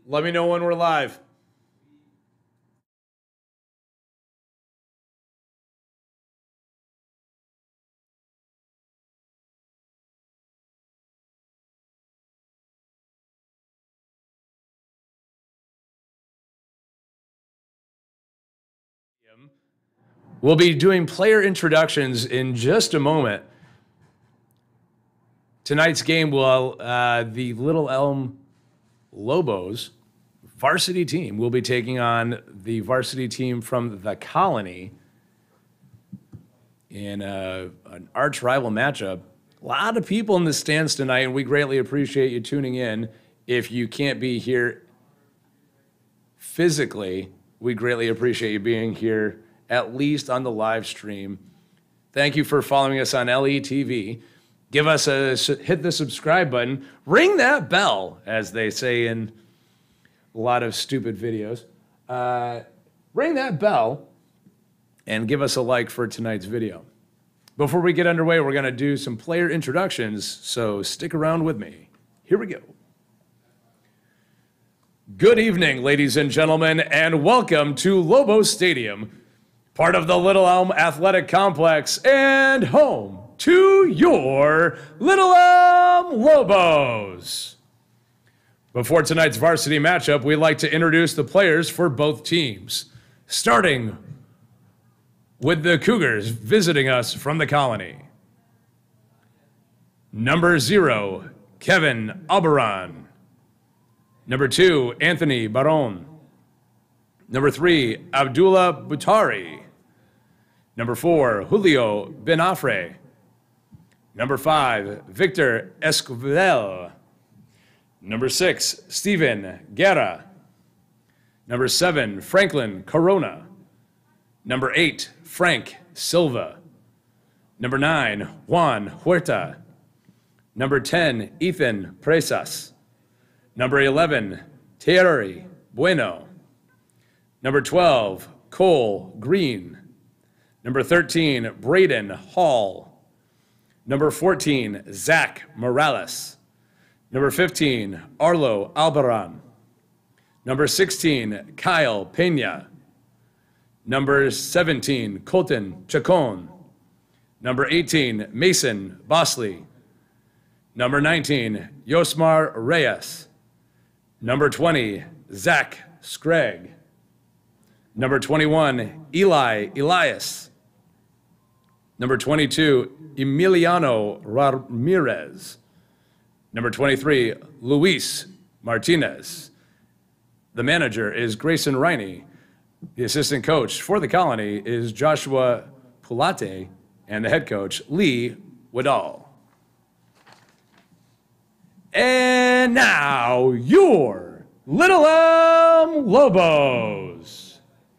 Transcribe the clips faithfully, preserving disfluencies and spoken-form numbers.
Let me know when we're live. We'll be doing player introductions in just a moment. Tonight's game will, uh, the Little Elm Lobos varsity team will be taking on the varsity team from the Colony in a, an arch rival matchup. A lot of people in the stands tonight, and we greatly appreciate you tuning in. If you can't be here physically, we greatly appreciate you being here, at least on the live stream. Thank you for following us on L E T V. Give us a, hit the subscribe button. Ring that bell, as they say in a lot of stupid videos. Uh, ring that bell and give us a like for tonight's video. Before we get underway, we're going to do some player introductions, so stick around with me. Here we go. Good evening, ladies and gentlemen, and welcome to Lobo Stadium, part of the Little Elm Athletic Complex and home to your Little Elm Lobos. Before tonight's varsity matchup, we'd like to introduce the players for both teams, starting with the Cougars visiting us from the Colony. Number zero, Kevin Albaran. Number two, Anthony Baron. Number three, Abdullah Butari. Number four, Julio Benafre. Number five, Victor Esquivel. Number six, Steven Guerra. Number seven, Franklin Corona. Number eight, Frank Silva. Number nine, Juan Huerta. Number ten, Ethan Presas. Number eleven, Thierry Bueno. Number twelve, Cole Green. Number thirteen, Braden Hall. Number fourteen, Zach Morales. Number fifteen, Arlo Albaran. Number sixteen, Kyle Pena. Number seventeen, Colton Chacon. Number eighteen, Mason Bosley. Number nineteen, Yosmar Reyes. Number twenty, Zach Scragg. Number twenty-one, Eli Elias. Number twenty-two, Emiliano Ramirez. Number twenty-three, Luis Martinez. The manager is Grayson Riney. The assistant coach for the Colony is Joshua Pulate, and the head coach, Lee Woodall. And now, your Little Elm Lobos.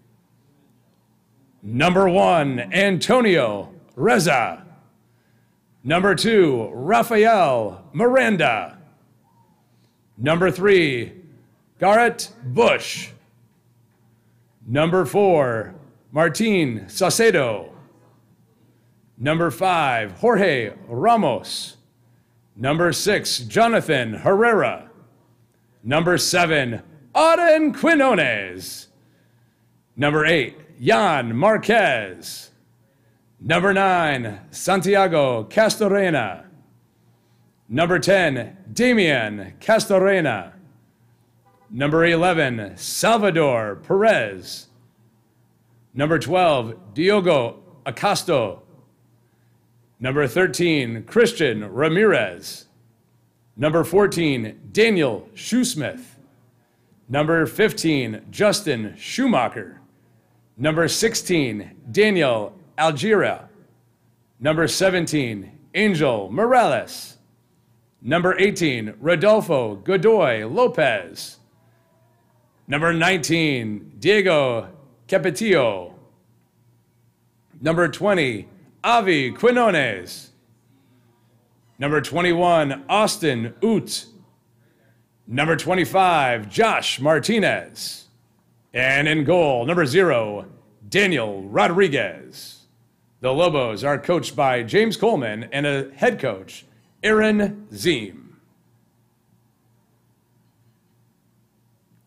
Number one, Antonio Reza. Number two, Rafael Miranda. Number three, Garrett Bush. Number four, Martin Saucedo. Number five, Jorge Ramos. Number six, Jonathan Herrera. Number seven, Auden Quinones. Number eight, Jan Marquez. Number nine, Santiago Castorena. Number ten, Damian Castorena. Number eleven, Salvador Perez. Number twelve, Diogo Acosto. Number thirteen, Christian Ramirez. Number fourteen, Daniel Shoesmith. Number fifteen, Justin Schumacher. Number sixteen, Daniel Algira. Number seventeen, Angel Morales. Number eighteen, Rodolfo Godoy Lopez. Number nineteen, Diego Capetillo. Number twenty, Avi Quinones. Number twenty-one, Austin Oot. Number twenty-five, Josh Martinez. And in goal, number zero, Daniel Rodriguez. The Lobos are coached by James Coleman and a head coach, Aaron Ziem.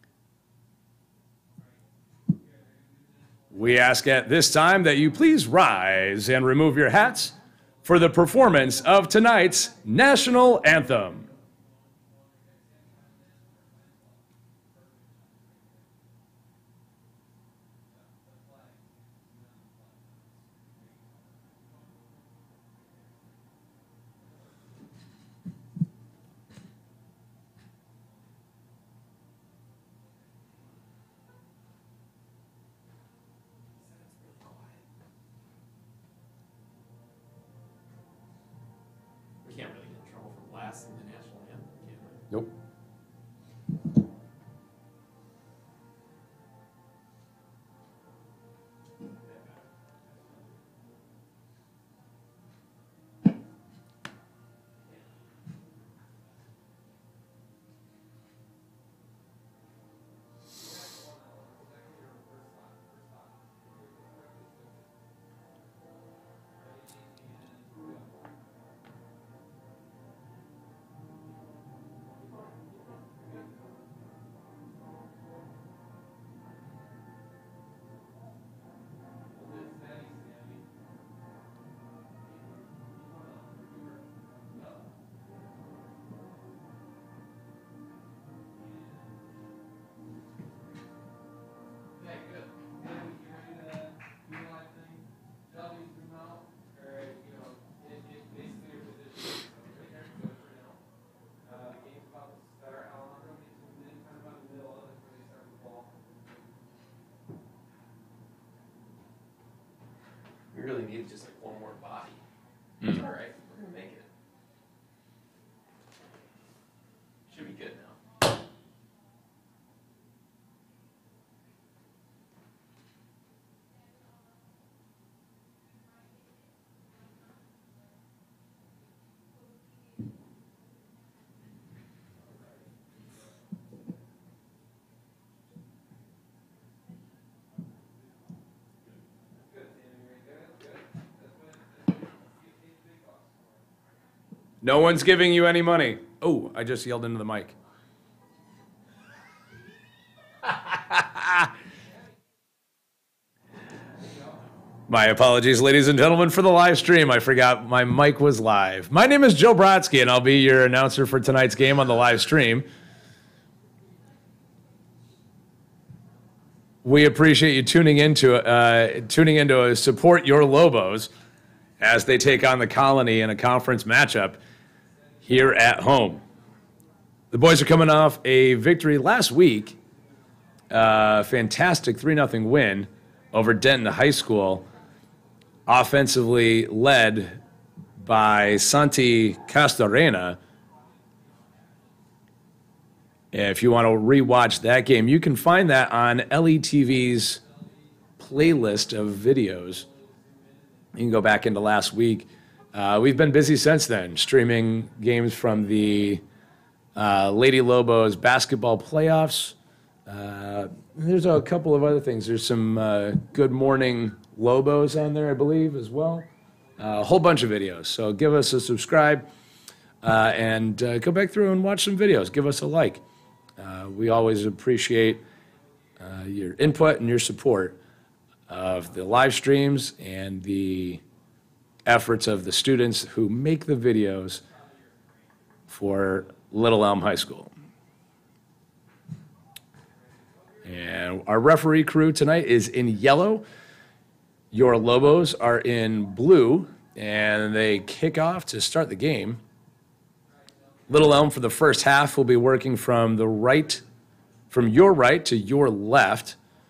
We ask at this time that you please rise and remove your hats for the performance of tonight's national anthem. Can't really get in trouble for blasting the national anthem, can we? Nope. We really need just like one more body. Mm. All right, we're gonna make it. Should be good now. No one's giving you any money. Oh, I just yelled into the mic. My apologies, ladies and gentlemen, for the live stream. I forgot my mic was live. My name is Joe Brodsky, and I'll be your announcer for tonight's game on the live stream. We appreciate you tuning into uh, tuning into uh, support your Lobos as they take on the Colony in a conference matchup here at home. The boys are coming off a victory last week, uh, fantastic three nothing win over Denton High School, offensively led by Santi Castorena. If you want to rewatch that game, you can find that on L E T V's playlist of videos. You can go back into last week. Uh, we've been busy since then, streaming games from the uh, Lady Lobos basketball playoffs. Uh, there's a couple of other things. There's some uh, Good Morning Lobos on there, I believe, as well. Uh, a whole bunch of videos. So give us a subscribe uh, and uh, go back through and watch some videos. Give us a like. Uh, we always appreciate uh, your input and your support of the live streams and the efforts of the students who make the videos for Little Elm High School. And our referee crew tonight is in yellow. Your Lobos are in blue, and they kick off to start the game. Little Elm for the first half will be working from the right, from your right to your left.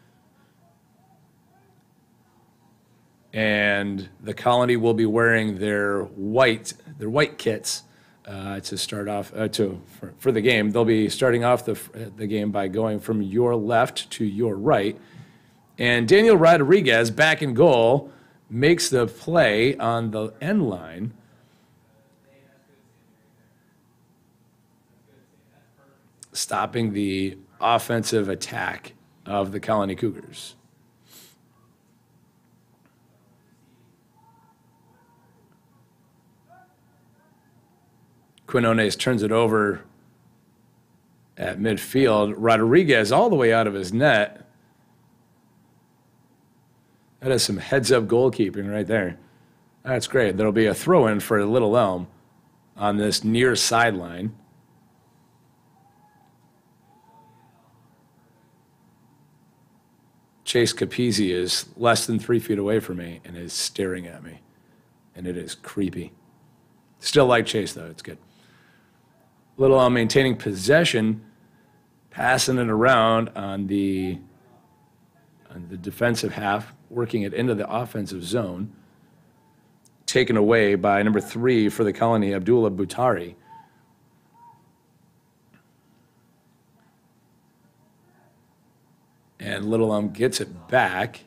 And the Colony will be wearing their white, their white kits uh, to start off uh, to for, for the game. They'll be starting off the the game by going from your left to your right. And Daniel Rodriguez, back in goal, makes the play on the end line. Stopping the offensive attack of the Colony Cougars. Quinones turns it over at midfield. Rodriguez all the way out of his net. That is some heads-up goalkeeping right there. That's great. There'll be a throw-in for Little Elm on this near sideline. Chase Capizzi is less than three feet away from me and is staring at me, and it is creepy. Still like Chase, though. It's good. Little Elm maintaining possession, passing it around on the, on the defensive half, working it into the offensive zone. Taken away by number three for the Colony, Abdullah Boutari. And Little Elm gets it back.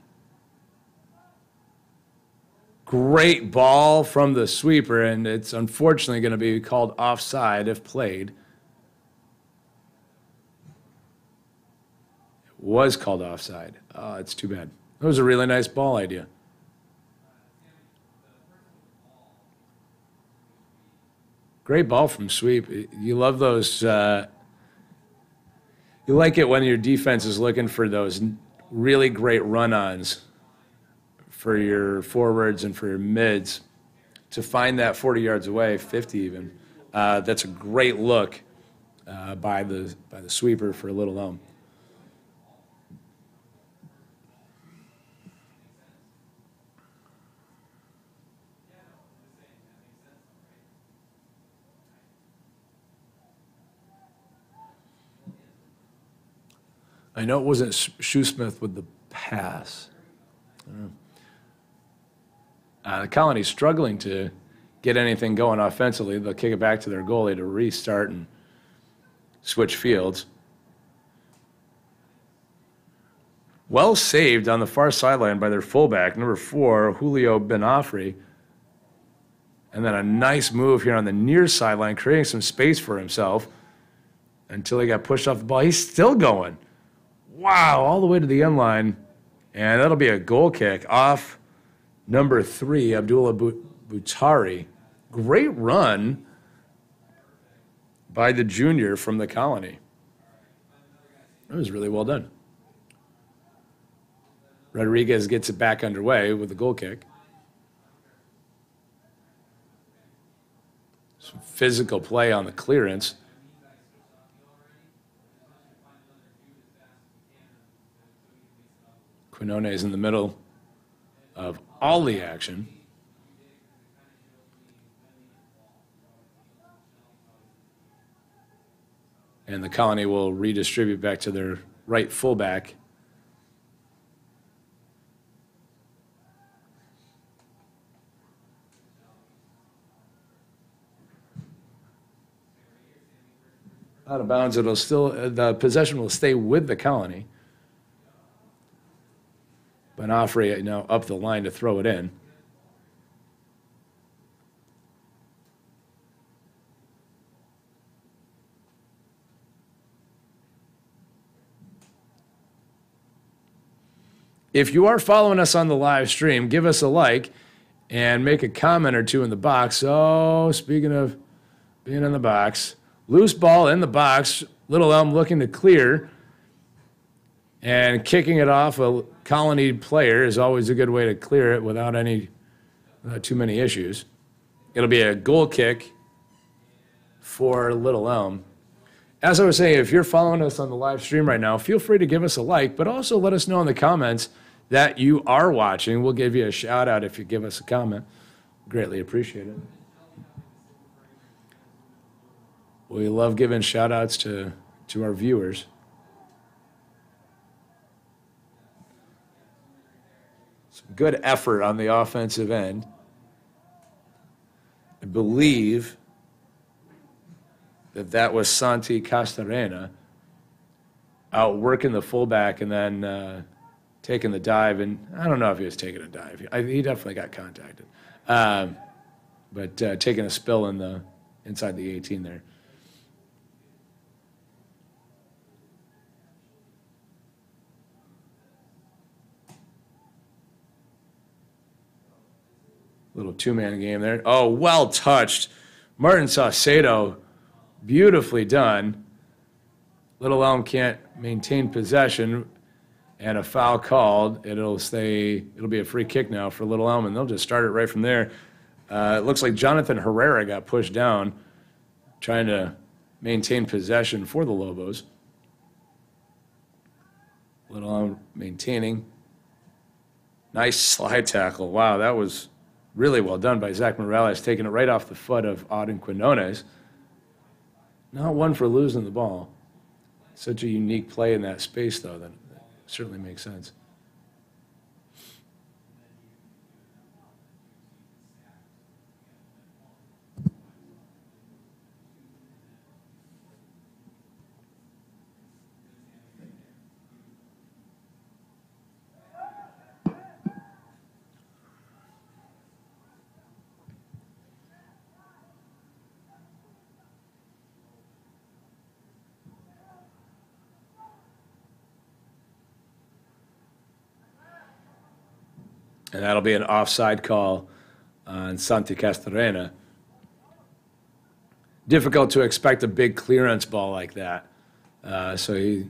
Great ball from the sweeper, and it's unfortunately going to be called offside if played. It was called offside. Oh, it's too bad. That was a really nice ball idea. Great ball from sweep. You love those. Uh, you like it when your defense is looking for those really great run-ons for your forwards and for your mids to find that forty yards away, fifty even. Uh, that's a great look uh, by the by the sweeper for Little Elm. I know it wasn't Shoesmith with the pass. Uh, the Colony's struggling to get anything going offensively. They'll kick it back to their goalie to restart and switch fields. Well saved on the far sideline by their fullback, number four, Julio Benafri. And then a nice move here on the near sideline, creating some space for himself until he got pushed off the ball. He's still going. Wow, all the way to the end line. And that'll be a goal kick off number three, Abdullah Boutari. Great run by the junior from the Colony. That was really well done. Rodriguez gets it back underway with the goal kick. Some physical play on the clearance. Quinone is in the middle of all the action. And the Colony will redistribute back to their right fullback. Out of bounds, it'll still, the possession will stay with the Colony. Benafri now up the line to throw it in. If you are following us on the live stream, give us a like and make a comment or two in the box. Oh, speaking of being in the box, loose ball in the box. Little Elm looking to clear. And kicking it off a Colony player is always a good way to clear it without any uh, too many issues. It'll be a goal kick for Little Elm. As I was saying, if you're following us on the live stream right now, feel free to give us a like, but also let us know in the comments that you are watching. We'll give you a shout out if you give us a comment. Greatly appreciate it. We love giving shout outs to, to our viewers. Good effort on the offensive end. I believe that that was Santi Castarena out working the fullback and then uh, taking the dive. And I don't know if he was taking a dive. I, he definitely got contacted. Um, but uh, taking a spill in the inside the eighteen there. Little two-man game there. Oh, well touched. Martin Saucedo, beautifully done. Little Elm can't maintain possession. and a foul called. It'll stay, it'll be a free kick now for Little Elm, and they'll just start it right from there. Uh, it looks like Jonathan Herrera got pushed down, trying to maintain possession for the Lobos. Little Elm maintaining. Nice slide tackle. Wow, that was really well done by Zach Morales, taking it right off the foot of Auden Quinones. Not one for losing the ball. Such a unique play in that space, though, that certainly makes sense. And that'll be an offside call on Santi Castorena. Difficult to expect a big clearance ball like that. Uh, so he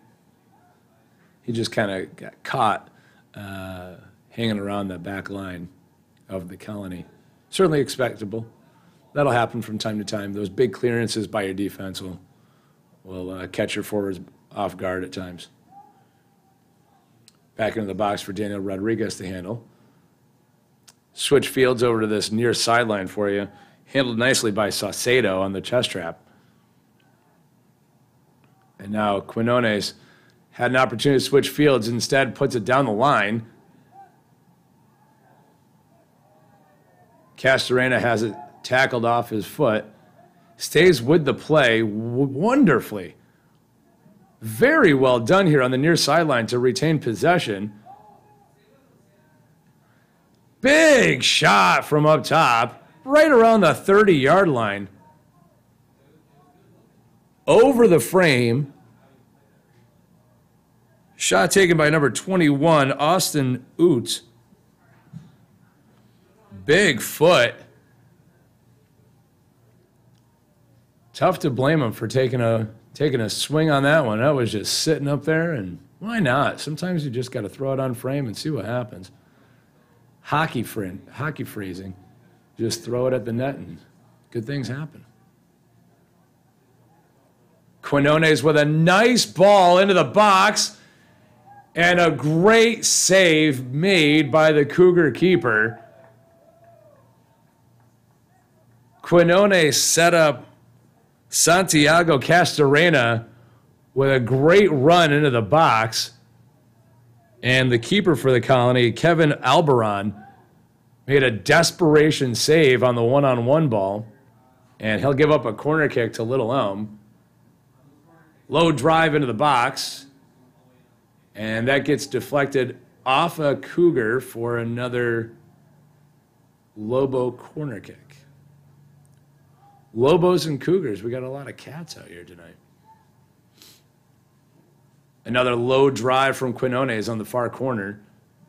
he just kind of got caught uh, hanging around the back line of the Colony. Certainly expectable. That'll happen from time to time. Those big clearances by your defense will, will uh, catch your forwards off guard at times. Back into the box for Daniel Rodriguez to handle. Switch fields over to this near sideline for you. Handled nicely by Saucedo on the chest trap. And now Quinones had an opportunity to switch fields. Instead, puts it down the line. Castorena has it tackled off his foot. Stays with the play wonderfully. Very well done here on the near sideline to retain possession. Big shot from up top, right around the thirty-yard line. Over the frame. Shot taken by number twenty-one, Austin Oots. Big foot. Tough to blame him for taking a taking a swing on that one. That was just sitting up there, and why not? Sometimes you just got to throw it on frame and see what happens. Hockey friend, hockey freezing. Just throw it at the net, and good things happen. Quinones with a nice ball into the box, and a great save made by the Cougar keeper. Quinones set up Santiago Castorena with a great run into the box. And the keeper for the Colony, Kevin Albaron, made a desperation save on the one-on-one ball. And he'll give up a corner kick to Little Elm. Low drive into the box. And that gets deflected off a Cougar for another Lobo corner kick. Lobos and Cougars. We got a lot of cats out here tonight. Another low drive from Quinones on the far corner.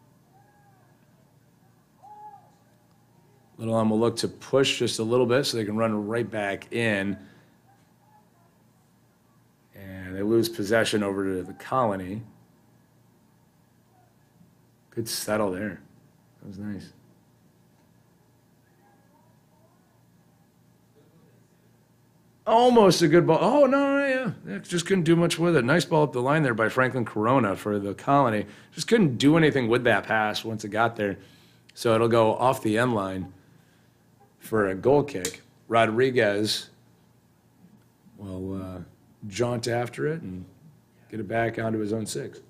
Little Elm will look to push just a little bit so they can run right back in. And they lose possession over to the Colony. Good settle there. That was nice. Almost a good ball. Oh, no, no, yeah. yeah. Just couldn't do much with it. Nice ball up the line there by Franklin Corona for the Colony. Just couldn't do anything with that pass once it got there. So it'll go off the end line for a goal kick. Rodriguez will uh, jaunt after it and get it back onto his own six.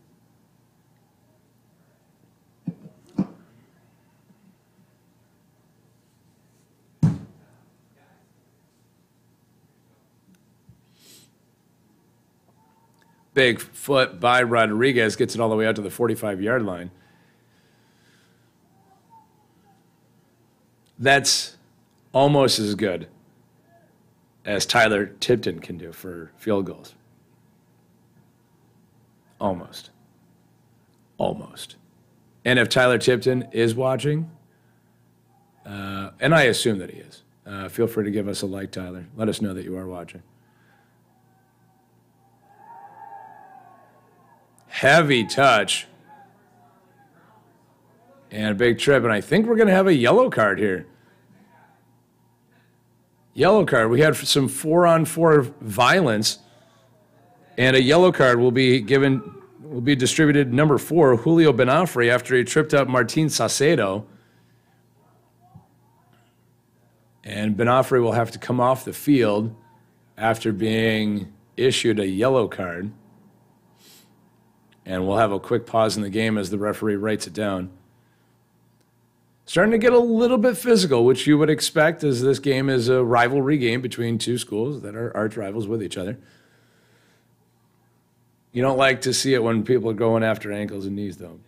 Big foot by Rodriguez, gets it all the way out to the forty-five-yard line. That's almost as good as Tyler Tipton can do for field goals. Almost. Almost. And if Tyler Tipton is watching, uh, and I assume that he is, uh, feel free to give us a like, Tyler. Let us know that you are watching. Heavy touch. And a big trip. And I think we're going to have a yellow card here. Yellow card. We had some four-on-four violence. And a yellow card will be given, will be distributed number four, Julio Benafre, after he tripped up Martin Saucedo. And Benafre will have to come off the field after being issued a yellow card. And we'll have a quick pause in the game as the referee writes it down. Starting to get a little bit physical, which you would expect, as this game is a rivalry game between two schools that are arch rivals with each other. You don't like to see it when people are going after ankles and knees, though.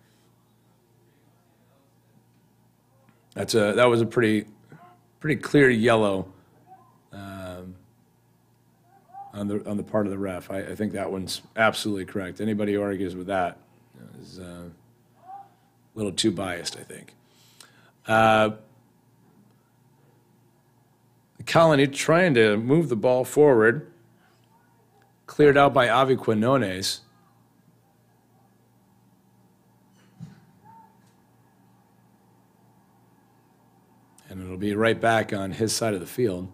That's a that was a pretty pretty clear yellow um, on the on the part of the ref. I, I think that one's absolutely correct. Anybody who argues with that is uh, a little too biased, I think. Uh, the Colony trying to move the ball forward. Cleared out by Avi Quinones. And it'll be right back on his side of the field.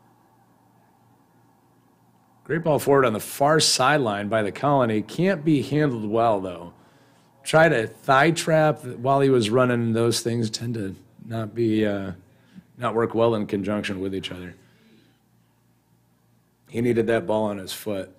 Great ball forward on the far sideline by the Colony. Can't be handled well, though. Try to thigh trap while he was running. Those things tend to not be, uh, not work well in conjunction with each other. He needed that ball on his foot.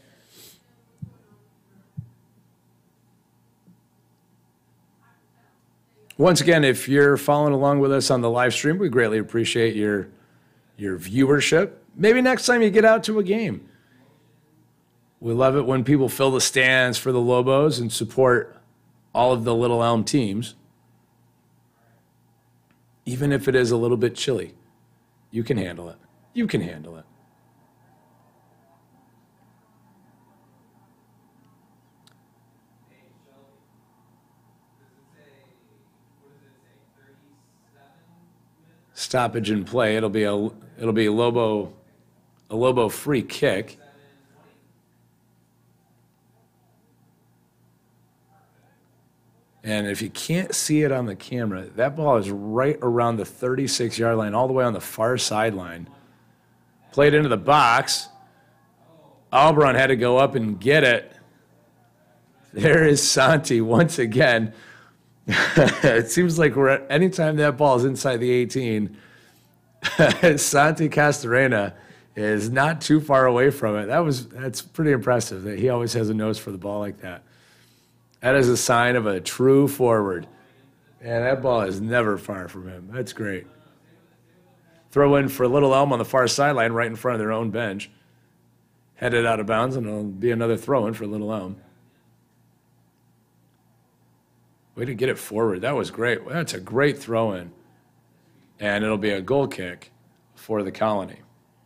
Once again, if you're following along with us on the live stream, we greatly appreciate your, your viewership. Maybe next time you get out to a game. We love it when people fill the stands for the Lobos and support all of the Little Elm teams. Even if it is a little bit chilly, you can handle it. You can handle it. Stoppage in play. It'll be a it'll be a Lobo a Lobo free kick. And if you can't see it on the camera, that ball is right around the thirty-six yard line, all the way on the far sideline. Played into the box. Albron had to go up and get it. There is Santi once again. It seems like we're at, anytime that ball is inside the eighteen, Santi Castorena is not too far away from it. That was that's pretty impressive that he always has a nose for the ball like that. That is a sign of a true forward. And that ball is never far from him. That's great. Throw in for Little Elm on the far sideline right in front of their own bench. Headed out of bounds, and it'll be another throw in for Little Elm. Way to get it forward. That was great. That's a great throw in. And it'll be a goal kick for the Colony.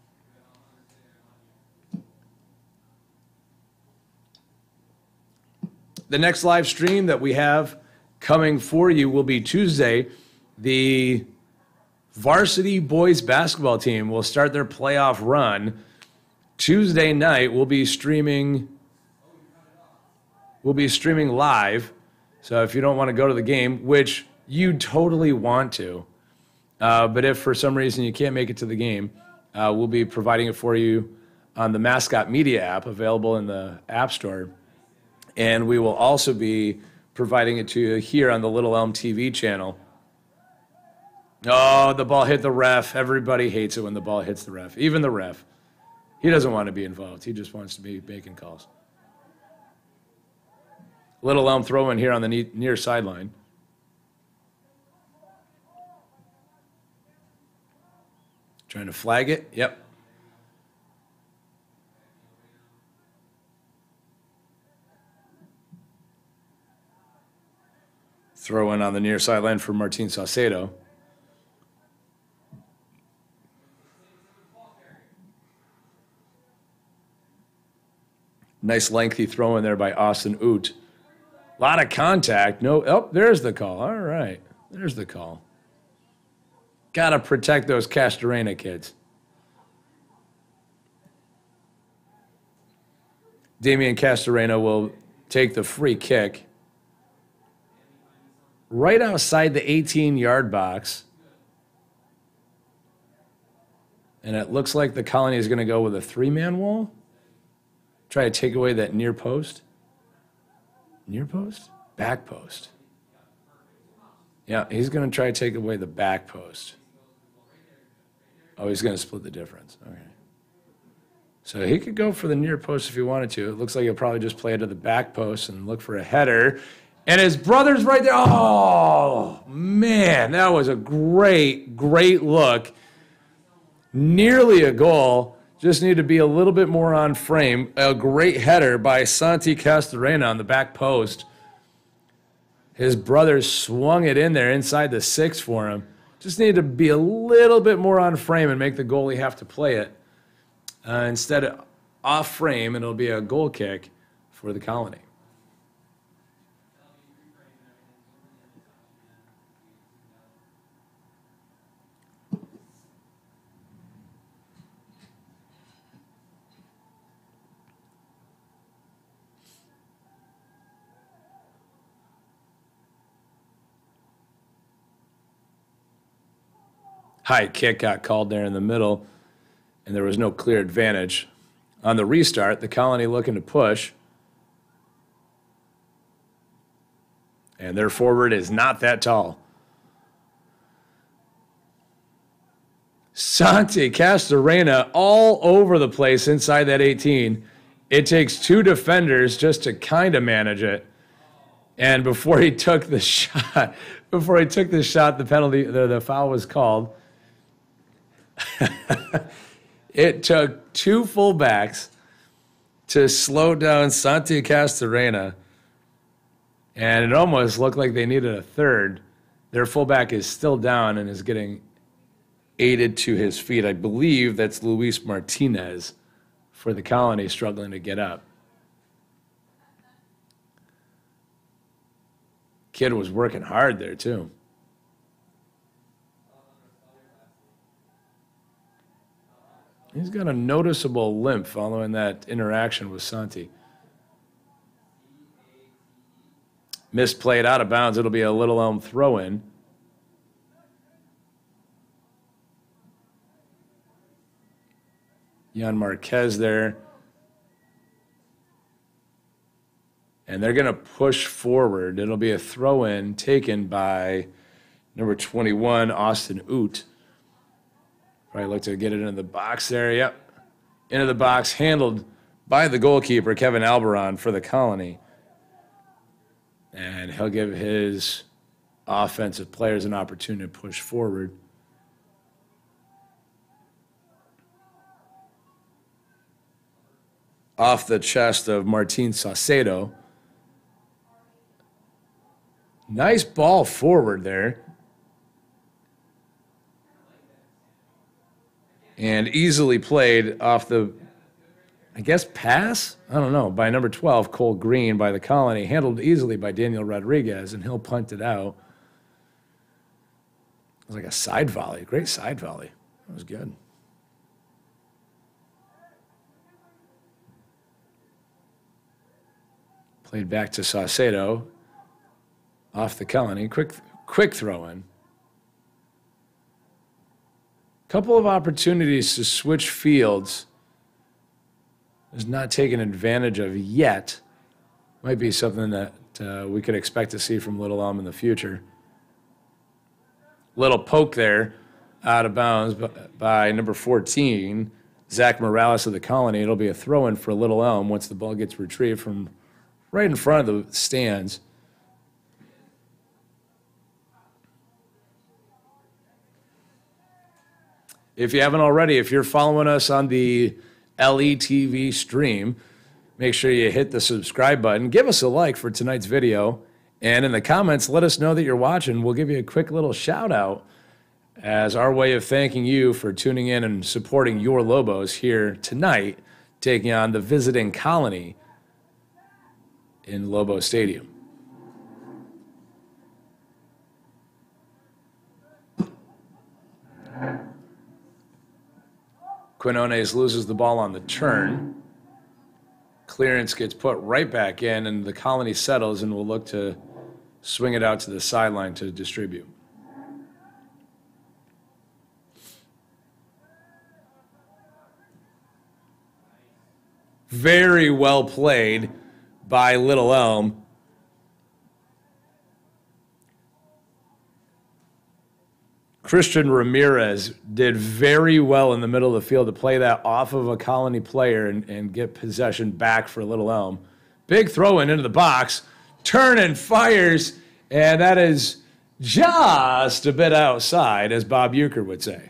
The next live stream that we have coming for you will be Tuesday. The varsity boys basketball team will start their playoff run. Tuesday night we'll be streaming we'll be streaming live. So if you don't want to go to the game, which you totally want to, uh, but if for some reason you can't make it to the game, uh, we'll be providing it for you on the Mascot Media app available in the App Store. And we will also be providing it to you here on the Little Elm T V channel. Oh, the ball hit the ref. Everybody hates it when the ball hits the ref, even the ref. He doesn't want to be involved. He just wants to be making calls. Little Elm throw in here on the near sideline. Trying to flag it. Yep. Throw in on the near sideline for Martin Saucedo. Nice lengthy throw in there by Austin Oot. A lot of contact. No, oh, there's the call. All right. There's the call. Got to protect those Castorena kids. Damian Castorena will take the free kick right outside the eighteen-yard box. And it looks like the Colony is going to go with a three-man wall. Try to take away that near post. Near post? Back post. Yeah, he's going to try to take away the back post. Oh, he's going to split the difference. Okay. So he could go for the near post if he wanted to. It looks like he'll probably just play it to the back post and look for a header. And his brother's right there. Oh, man, that was a great, great look. Nearly a goal. Just need to be a little bit more on frame. A great header by Santi Castorena on the back post. His brother swung it in there inside the six for him. Just need to be a little bit more on frame and make the goalie have to play it. Uh, instead of off frame, it'll be a goal kick for the Colony. High kick got called there in the middle, and there was no clear advantage. On the restart, the Colony looking to push. And their forward is not that tall. Santi Castorena all over the place inside that eighteen. It takes two defenders just to kind of manage it. And before he took the shot, before he took the shot, the penalty, the, the foul was called. It took two fullbacks to slow down Santi Castorena, and it almost looked like they needed a third. Their fullback is still down and is getting aided to his feet. I believe that's Luis Martinez for the Colony struggling to get up. Kid was working hard there too. He's got a noticeable limp following that interaction with Santi. Misplayed out of bounds. It'll be a Little Elm throw-in. Jan Marquez there. And they're going to push forward. It'll be a throw-in taken by number twenty-one, Austin Oot. Probably look to get it into the box there. Yep. Into the box, handled by the goalkeeper, Kevin Alberon, for the Colony. And he'll give his offensive players an opportunity to push forward. Off the chest of Martin Saucedo. Nice ball forward there. And easily played off the, I guess, pass? I don't know, by number twelve, Cole Green, by the Colony. Handled easily by Daniel Rodriguez, and he'll punt it out. It was like a side volley, great side volley. That was good. Played back to Saucedo. Off the Colony, quick, quick throw-in. Couple of opportunities to switch fields is not taken advantage of yet. Might be something that uh, we could expect to see from Little Elm in the future. Little poke there out of bounds by, by number fourteen, Zach Morales of the Colony. It'll be a throw-in for Little Elm once the ball gets retrieved from right in front of the stands. If you haven't already, if you're following us on the L E T V stream, make sure you hit the subscribe button. Give us a like for tonight's video. And in the comments, let us know that you're watching. We'll give you a quick little shout out as our way of thanking you for tuning in and supporting your Lobos here tonight, taking on the visiting Colony in Lobo Stadium. Quinones loses the ball on the turn. clearance gets put right back in, and the Colony settles and will look to swing it out to the sideline to distribute. Very well played by Little Elm. Christian Ramirez did very well in the middle of the field to play that off of a Colony player and, and get possession back for Little Elm. Big throw in into the box. Turn and fires, and that is just a bit outside, as Bob Euchre would say.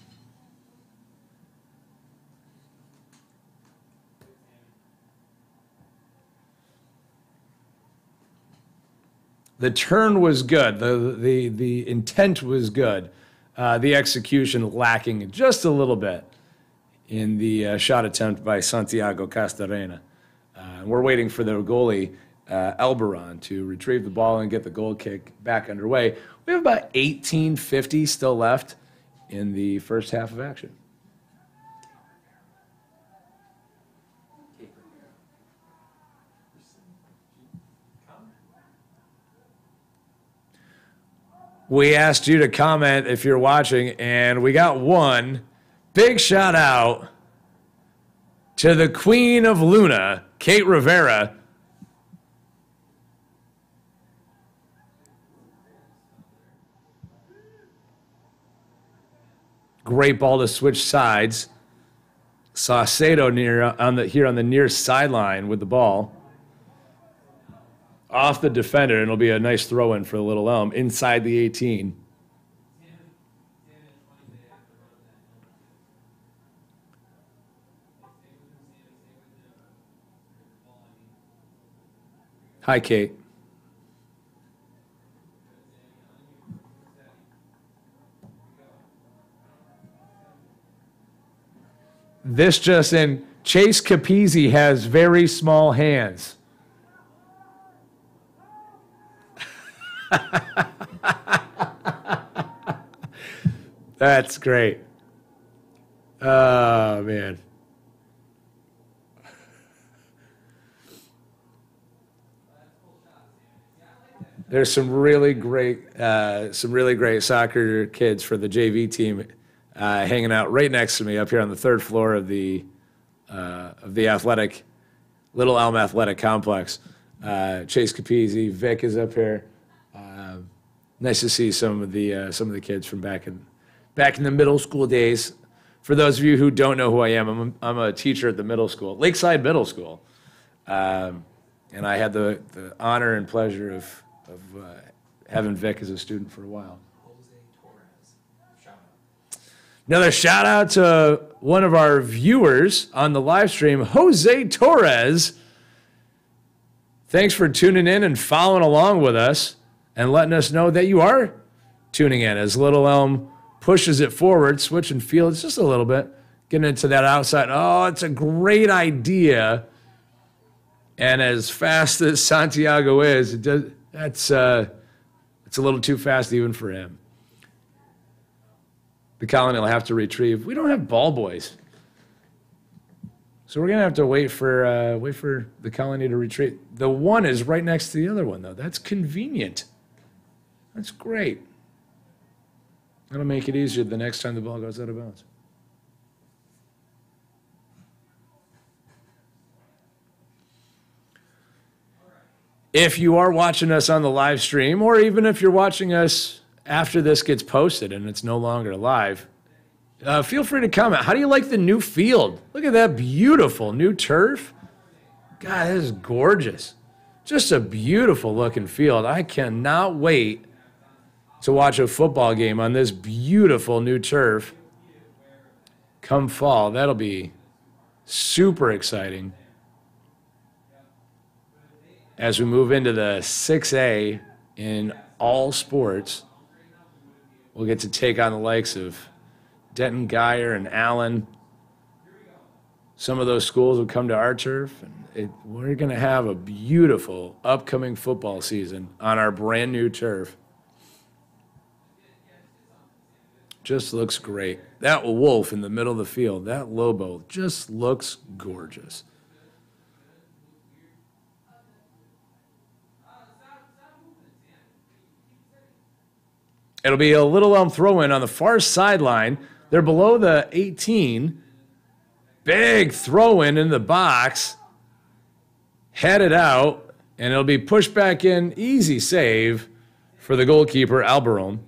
The turn was good. The, the, the intent was good. Uh, the execution lacking just a little bit in the uh, shot attempt by Santiago Castarena. Uh, we're waiting for the goalie, uh, Elberon, to retrieve the ball and get the goal kick back underway. We have about eighteen fifty still left in the first half of action. We asked you to comment if you're watching, and we got one. Big shout out to the Queen of Luna, Kate Rivera. Great ball to switch sides. Saucedo near on the here on the near sideline with the ball. Off the defender, and it'll be a nice throw-in for the Little Elm inside the eighteen. Hi, Kate. This just in, Chase Capizzi has very small hands. That's great. Oh, man. There's some really great, uh, some really great soccer kids for the J V team uh, hanging out right next to me up here on the third floor of the uh, of the athletic, Little Elm Athletic Complex. Uh, Chase Capizzi, Vic is up here. Uh, nice to see some of the uh, some of the kids from back in back in the middle school days. For those of you who don't know who I am, I'm a, I'm a teacher at the middle school, Lakeside Middle School, um, and I had the, the honor and pleasure of of uh, having Vic as a student for a while. Jose Torres. Shout out. Another shout out to one of our viewers on the live stream, Jose Torres. Thanks for tuning in and following along with us and letting us know that you are tuning in as Little Elm pushes it forward, switching fields just a little bit, getting into that outside. Oh, it's a great idea. And as fast as Santiago is, it does, that's uh, it's a little too fast even for him. The Colony will have to retrieve. We don't have ball boys. So we're gonna have to wait for uh, wait for the Colony to retrieve. The one is right next to the other one, though. That's convenient. That's great. That'll make it easier the next time the ball goes out of bounds. If you are watching us on the live stream, or even if you're watching us after this gets posted and it's no longer live, Uh, feel free to comment. How do you like the new field? Look at that beautiful new turf. God, this is gorgeous. Just a beautiful looking field. I cannot wait to watch a football game on this beautiful new turf come fall. That'll be super exciting as we move into the six A in all sports. We'll get to take on the likes of Denton, Geyer, and Allen. Some of those schools will come to our turf, and it, we're going to have a beautiful upcoming football season on our brand new turf. Just looks great. That wolf in the middle of the field, that Lobo, just looks gorgeous. It'll be a Little Elm throw-in on the far sideline. They're below the eighteen. Big throw-in in the box. Headed out, and it'll be pushed back in. Easy save for the goalkeeper, Alberon.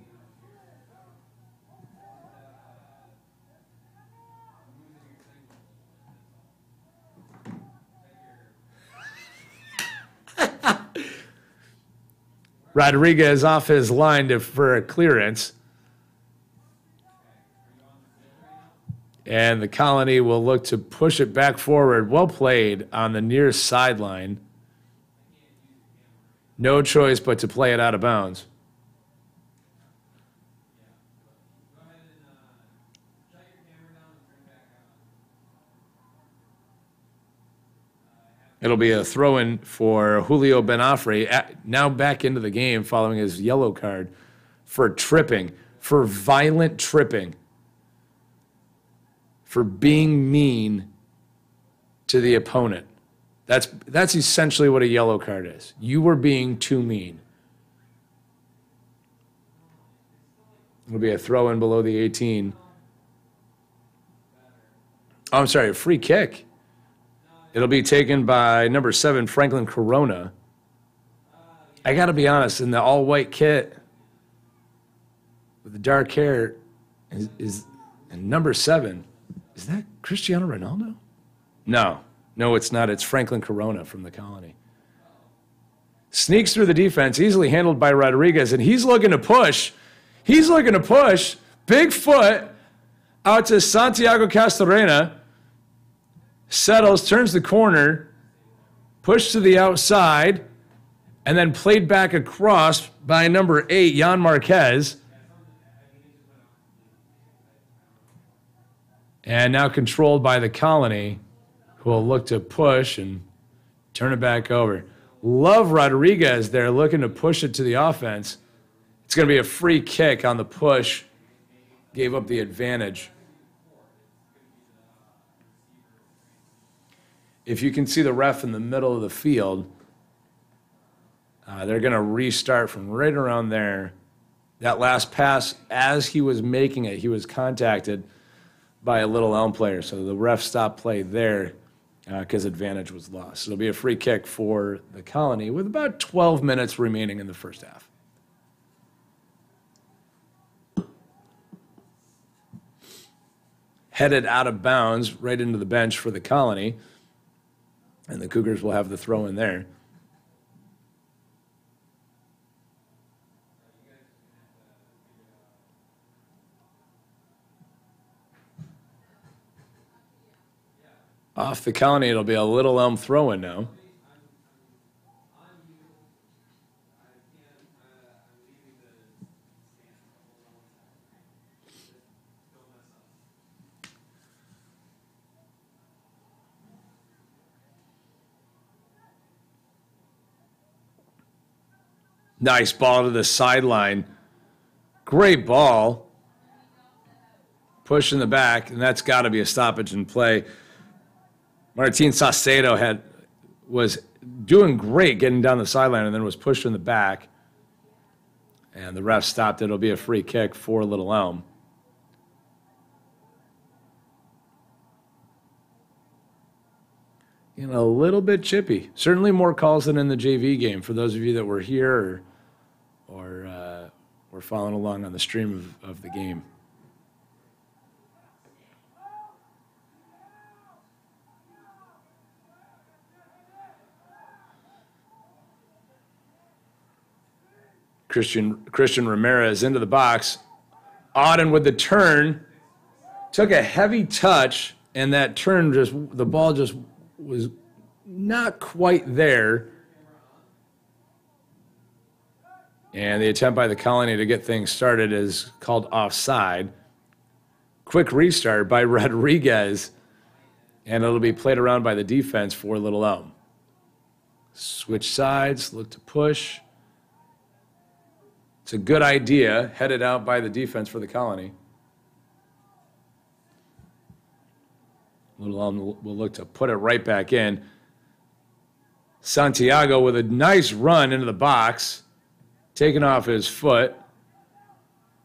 Rodriguez off his line to, for a clearance. And the Colony will look to push it back forward. Well played on the near sideline. No choice but to play it out of bounds. It'll be a throw-in for Julio Benafre, now back into the game following his yellow card for tripping, for violent tripping, for being mean to the opponent. That's, that's essentially what a yellow card is. You were being too mean. It'll be a throw-in below the eighteen. Oh, I'm sorry, a free kick. It'll be taken by number seven, Franklin Corona. I got to be honest, in the all-white kit with the dark hair is, is and number seven. Is that Cristiano Ronaldo? No. No, it's not. It's Franklin Corona from the Colony. Sneaks through the defense, easily handled by Rodriguez, and he's looking to push. He's looking to push. Big foot out to Santiago Castorena. Settles, turns the corner, pushed to the outside, and then played back across by number eight, Jan Marquez. And now controlled by the Colony, who will look to push and turn it back over. Love Rodriguez there looking to push it to the offense. It's going to be a free kick on the push. Gave up the advantage. If you can see the ref in the middle of the field, uh, they're going to restart from right around there. That last pass, as he was making it, he was contacted by a Little Elm player. So the ref stopped play there because uh, advantage was lost. So it'll be a free kick for the Colony with about twelve minutes remaining in the first half. Headed out of bounds right into the bench for the Colony. And the Cougars will have the throw in there. Off the Colony, it'll be a Little Elm throw in now. Nice ball to the sideline. Great ball. Push in the back, and that's got to be a stoppage in play. Martin Saucedo had was doing great getting down the sideline and then was pushed in the back. And the ref stopped it. It'll be a free kick for Little Elm. You know, a little bit chippy. Certainly more calls than in the J V game for those of you that were here or, or uh, were following along on the stream of, of the game. Christian Christian Ramirez into the box. Auden with the turn. Took a heavy touch, and that turn just, the ball just was not quite there. And the attempt by the Colony to get things started is called offside. Quick restart by Rodriguez, and it'll be played around by the defense for Little Elm. Switch sides, look to push. It's a good idea, headed out by the defense for the Colony. Little Elm will look to put it right back in. Santiago with a nice run into the box, taking off his foot.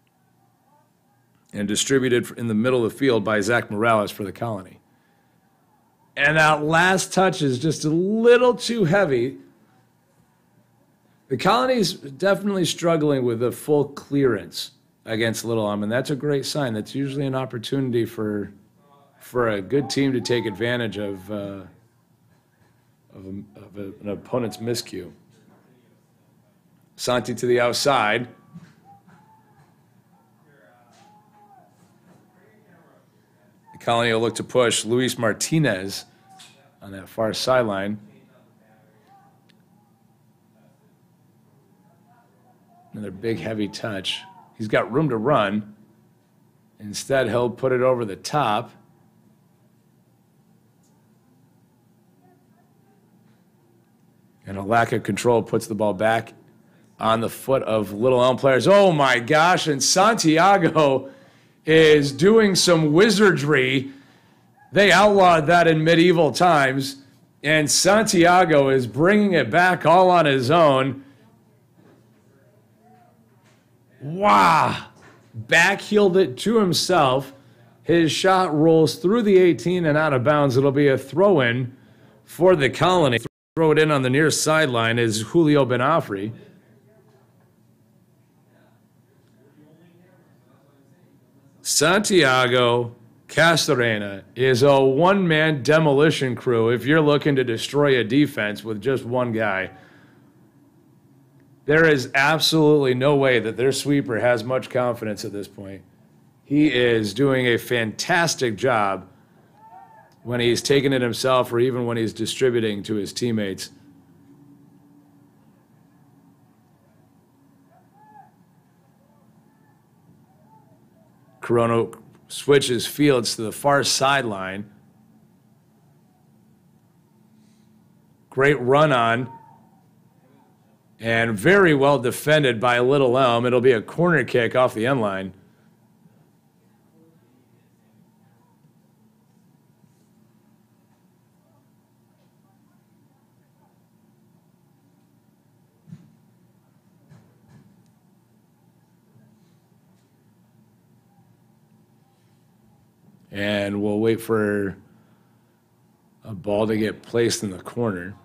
and distributed in the middle of the field by Zach Morales for the Colony. And that last touch is just a little too heavy. The Colony's definitely struggling with a full clearance against Little Elm, and that's a great sign. That's usually an opportunity for for a good team to take advantage of, uh, of, a, of a, an opponent's miscue. Santi to the outside. The Colony will look to push Luis Martinez on that far sideline. Another big, heavy touch. He's got room to run. Instead, he'll put it over the top. And a lack of control puts the ball back on the foot of Little Elm players. Oh, my gosh. And Santiago is doing some wizardry. They outlawed that in medieval times. And Santiago is bringing it back all on his own. Wow. Backheeled it to himself. His shot rolls through the eighteen and out of bounds. It'll be a throw-in for the Colony. Throw it in on the near sideline is Julio Benafri. Santiago Castorena is a one-man demolition crew if you're looking to destroy a defense with just one guy. There is absolutely no way that their sweeper has much confidence at this point. He is doing a fantastic job when he's taking it himself or even when he's distributing to his teammates. Corona switches fields to the far sideline. Great run on. And very well defended by Little Elm. It'll be a corner kick off the end line. And we'll wait for a ball to get placed in the corner.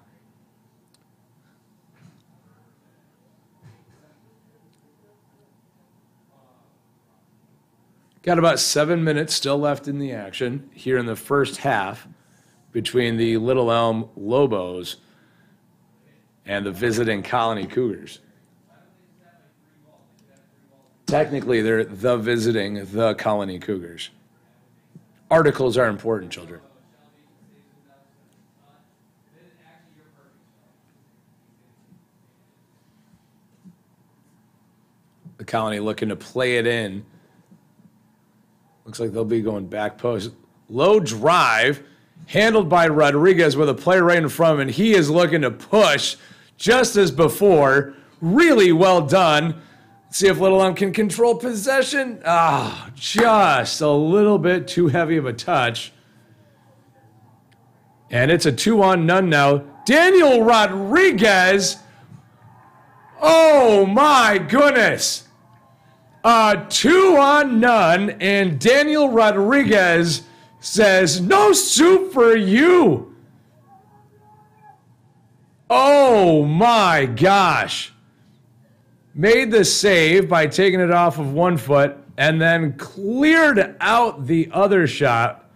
Got about seven minutes still left in the action here in the first half between the Little Elm Lobos and the visiting Colony Cougars. Technically, they're the visiting the Colony Cougars. Articles are important, children. The Colony looking to play it in. Looks like they'll be going back post. Low drive, handled by Rodriguez with a player right in front of him, and he is looking to push just as before. Really well done. Let's see if Little Elm can control possession. Ah, oh, just a little bit too heavy of a touch. And it's a two-on-none now. Daniel Rodriguez. Oh, my goodness. A two-on-none, and Daniel Rodriguez says, no soup for you. Oh, my gosh. Made the save by taking it off of one foot and then cleared out the other shot.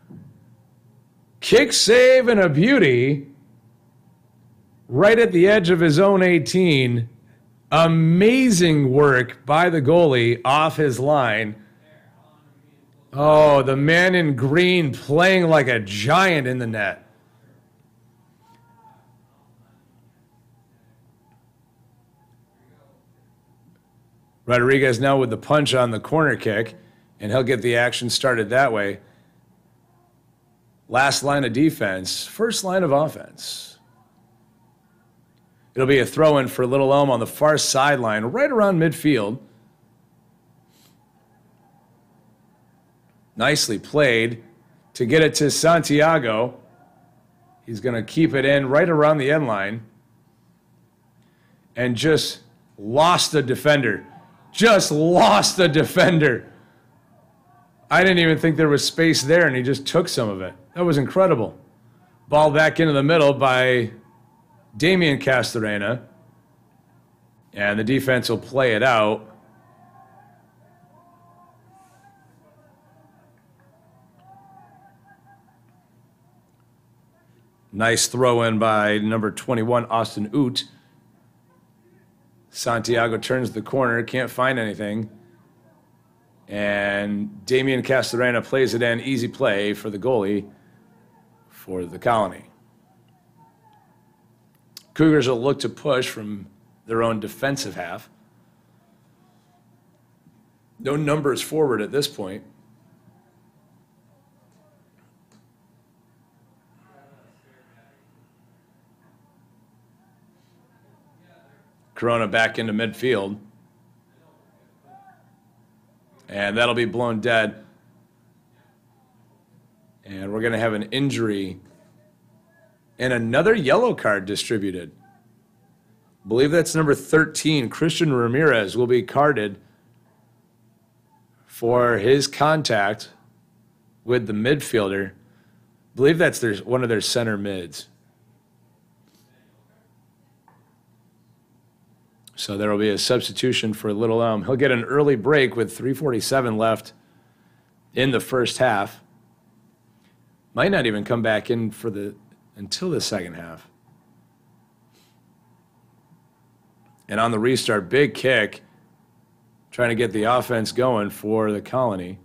Kick save and a beauty right at the edge of his own eighteen. Amazing work by the goalie off his line. Oh, the man in green playing like a giant in the net. Rodriguez now with the punch on the corner kick, and he'll get the action started that way. Last line of defense, first line of offense. It'll be a throw-in for Little Elm on the far sideline, right around midfield. Nicely played to get it to Santiago. He's going to keep it in right around the end line. And just lost a defender. Just lost a defender. I didn't even think there was space there, and he just took some of it. That was incredible. Ball back into the middle by Damian Castorena. And the defense will play it out. Nice throw in by number twenty-one, Austin Oot. Santiago turns the corner, can't find anything. And Damian Castorena plays it in, easy play for the goalie for the Colony. Cougars will look to push from their own defensive half. No numbers forward at this point. Corona back into midfield. And that'll be blown dead. And we're going to have an injury and another yellow card distributed. I believe that's number thirteen. Christian Ramirez will be carded for his contact with the midfielder. I believe that's their, one of their center mids. So there will be a substitution for Little Elm. He'll get an early break with three forty-seven left in the first half. Might not even come back in for the until the second half. And on the restart, big kick, trying to get the offense going for the Colony.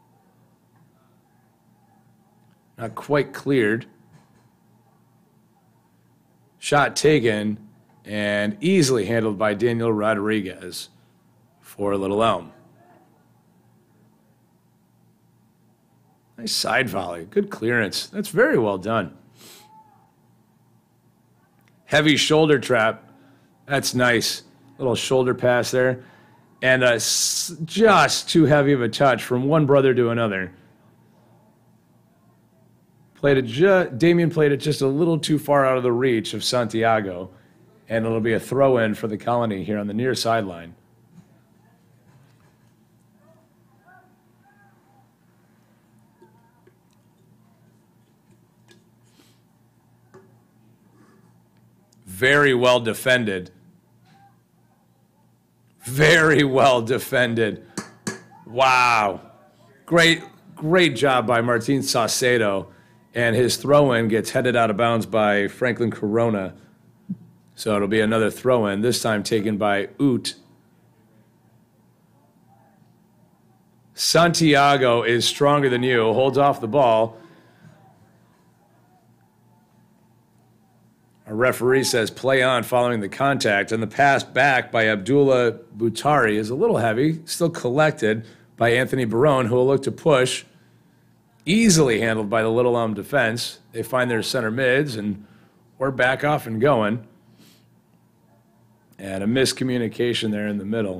Not quite cleared. Shot taken and easily handled by Daniel Rodriguez for Little Elm. Nice side volley. Good clearance. That's very well done. Heavy shoulder trap. That's nice. Little shoulder pass there. And a, just too heavy of a touch from one brother to another. Played it ju- Damien played it just a little too far out of the reach of Santiago. And it'll be a throw-in for the Colony here on the near sideline. Very well defended. Very well defended. Wow. Great, great job by Martin Saucedo. And his throw-in gets headed out of bounds by Franklin Corona. So it'll be another throw-in, this time taken by Oot. Santiago is stronger than you, holds off the ball. Our referee says play on following the contact, and the pass back by Abdullah Boutari is a little heavy, still collected by Anthony Barone, who will look to push. Easily handled by the Little Elm defense. They find their center mids, and we're back off and going. And a miscommunication there in the middle.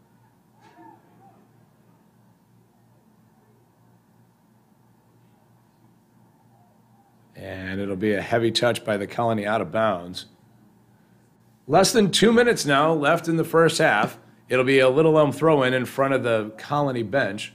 And it'll be a heavy touch by the Colony out of bounds. Less than two minutes now left in the first half. It'll be a Little Elm throw-in in front of the Colony bench.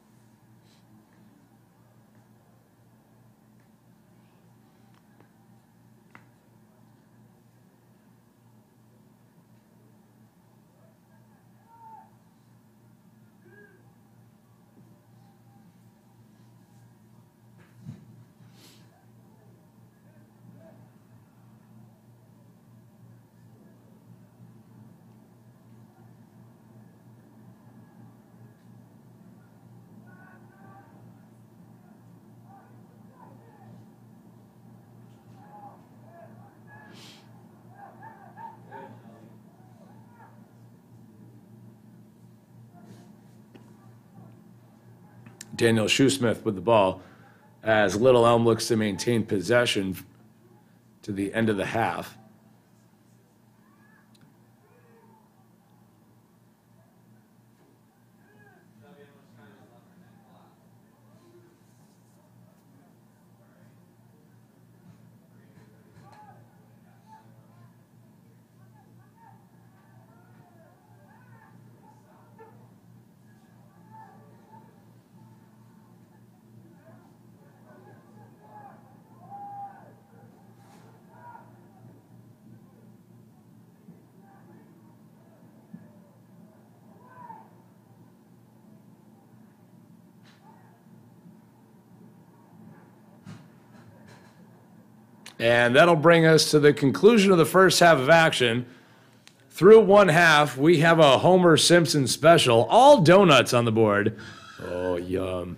Daniel Shoesmith with the ball as Little Elm looks to maintain possession to the end of the half. And that'll bring us to the conclusion of the first half of action. Through one half, we have a Homer Simpson special. All donuts on the board. Oh, yum.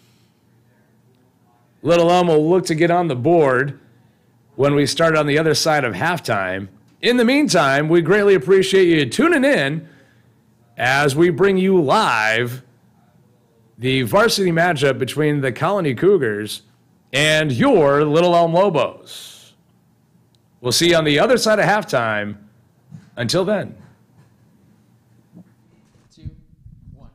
Little Elm will look to get on the board when we start on the other side of halftime. In the meantime, we greatly appreciate you tuning in as we bring you live the varsity matchup between the Colony Cougars and your Little Elm Lobos. We'll see you on the other side of halftime. Until then. Two, one.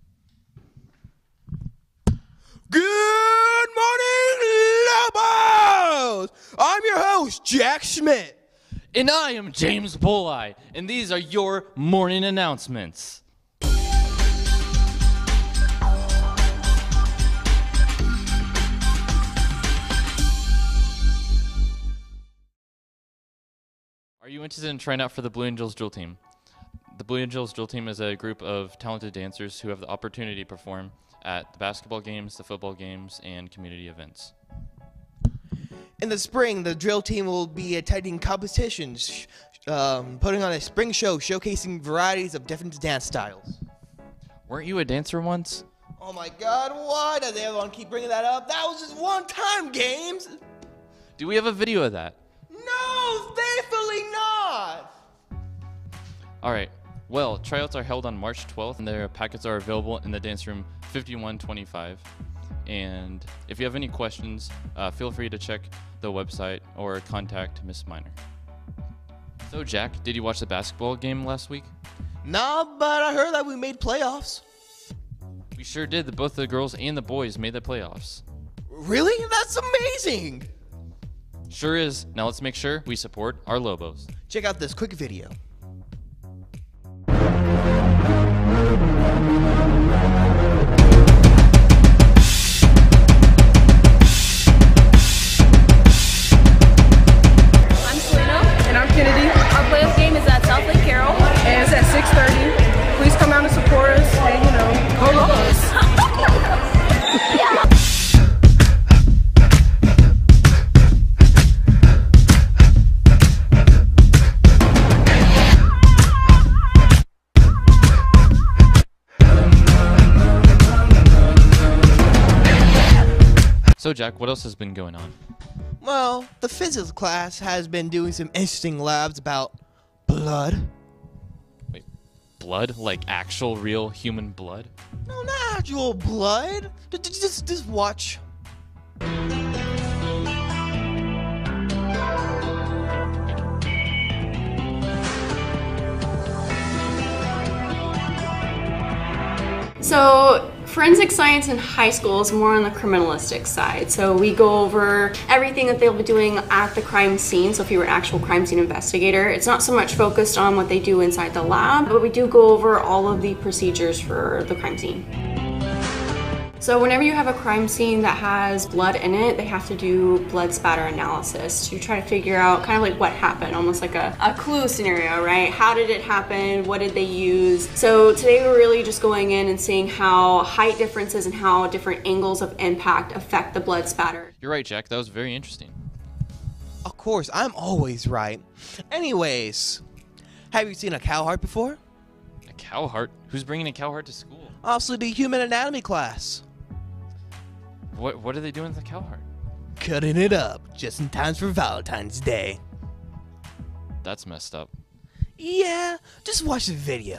Good morning, Lobos! I'm your host, Jack Schmidt. And I am James Bulleye, and these are your morning announcements. Are you interested in trying out for the Blue Angels Drill Team? The Blue Angels Drill Team is a group of talented dancers who have the opportunity to perform at the basketball games, the football games, and community events. In the spring, the drill team will be attending competitions, um, putting on a spring show showcasing varieties of different dance styles. Weren't you a dancer once? Oh my god, why does everyone keep bringing that up? That was just one time, Games! Do we have a video of that? No, thankfully not! Alright, well, tryouts are held on March twelfth, and their packets are available in the dance room fifty-one twenty-five. And if you have any questions, uh, feel free to check the website or contact Miss Minor. So, Jack, did you watch the basketball game last week? Nah, but I heard that we made playoffs. We sure did. The, both the girls and the boys made the playoffs. Really? That's amazing! Sure is. Now let's make sure we support our Lobos. Check out this quick video. So, Jack, what else has been going on? Well, the physics class has been doing some interesting labs about blood. Wait, blood? Like actual, real human blood? No, not actual blood. Just, just, just watch. So, forensic science in high school is more on the criminalistic side. So we go over everything that they'll be doing at the crime scene. So if you were an actual crime scene investigator, it's not so much focused on what they do inside the lab, but we do go over all of the procedures for the crime scene. So whenever you have a crime scene that has blood in it, they have to do blood spatter analysis to try to figure out kind of like what happened, almost like a, a clue scenario, right? How did it happen? What did they use? So today we're really just going in and seeing how height differences and how different angles of impact affect the blood spatter. You're right, Jack. That was very interesting. Of course, I'm always right. Anyways, have you seen a cow heart before? A cow heart? Who's bringing a cow heart to school? Also, the human anatomy class. What What are they doing with the cow heart? Cutting it up, just in time for Valentine's Day. That's messed up. Yeah, just watch the video.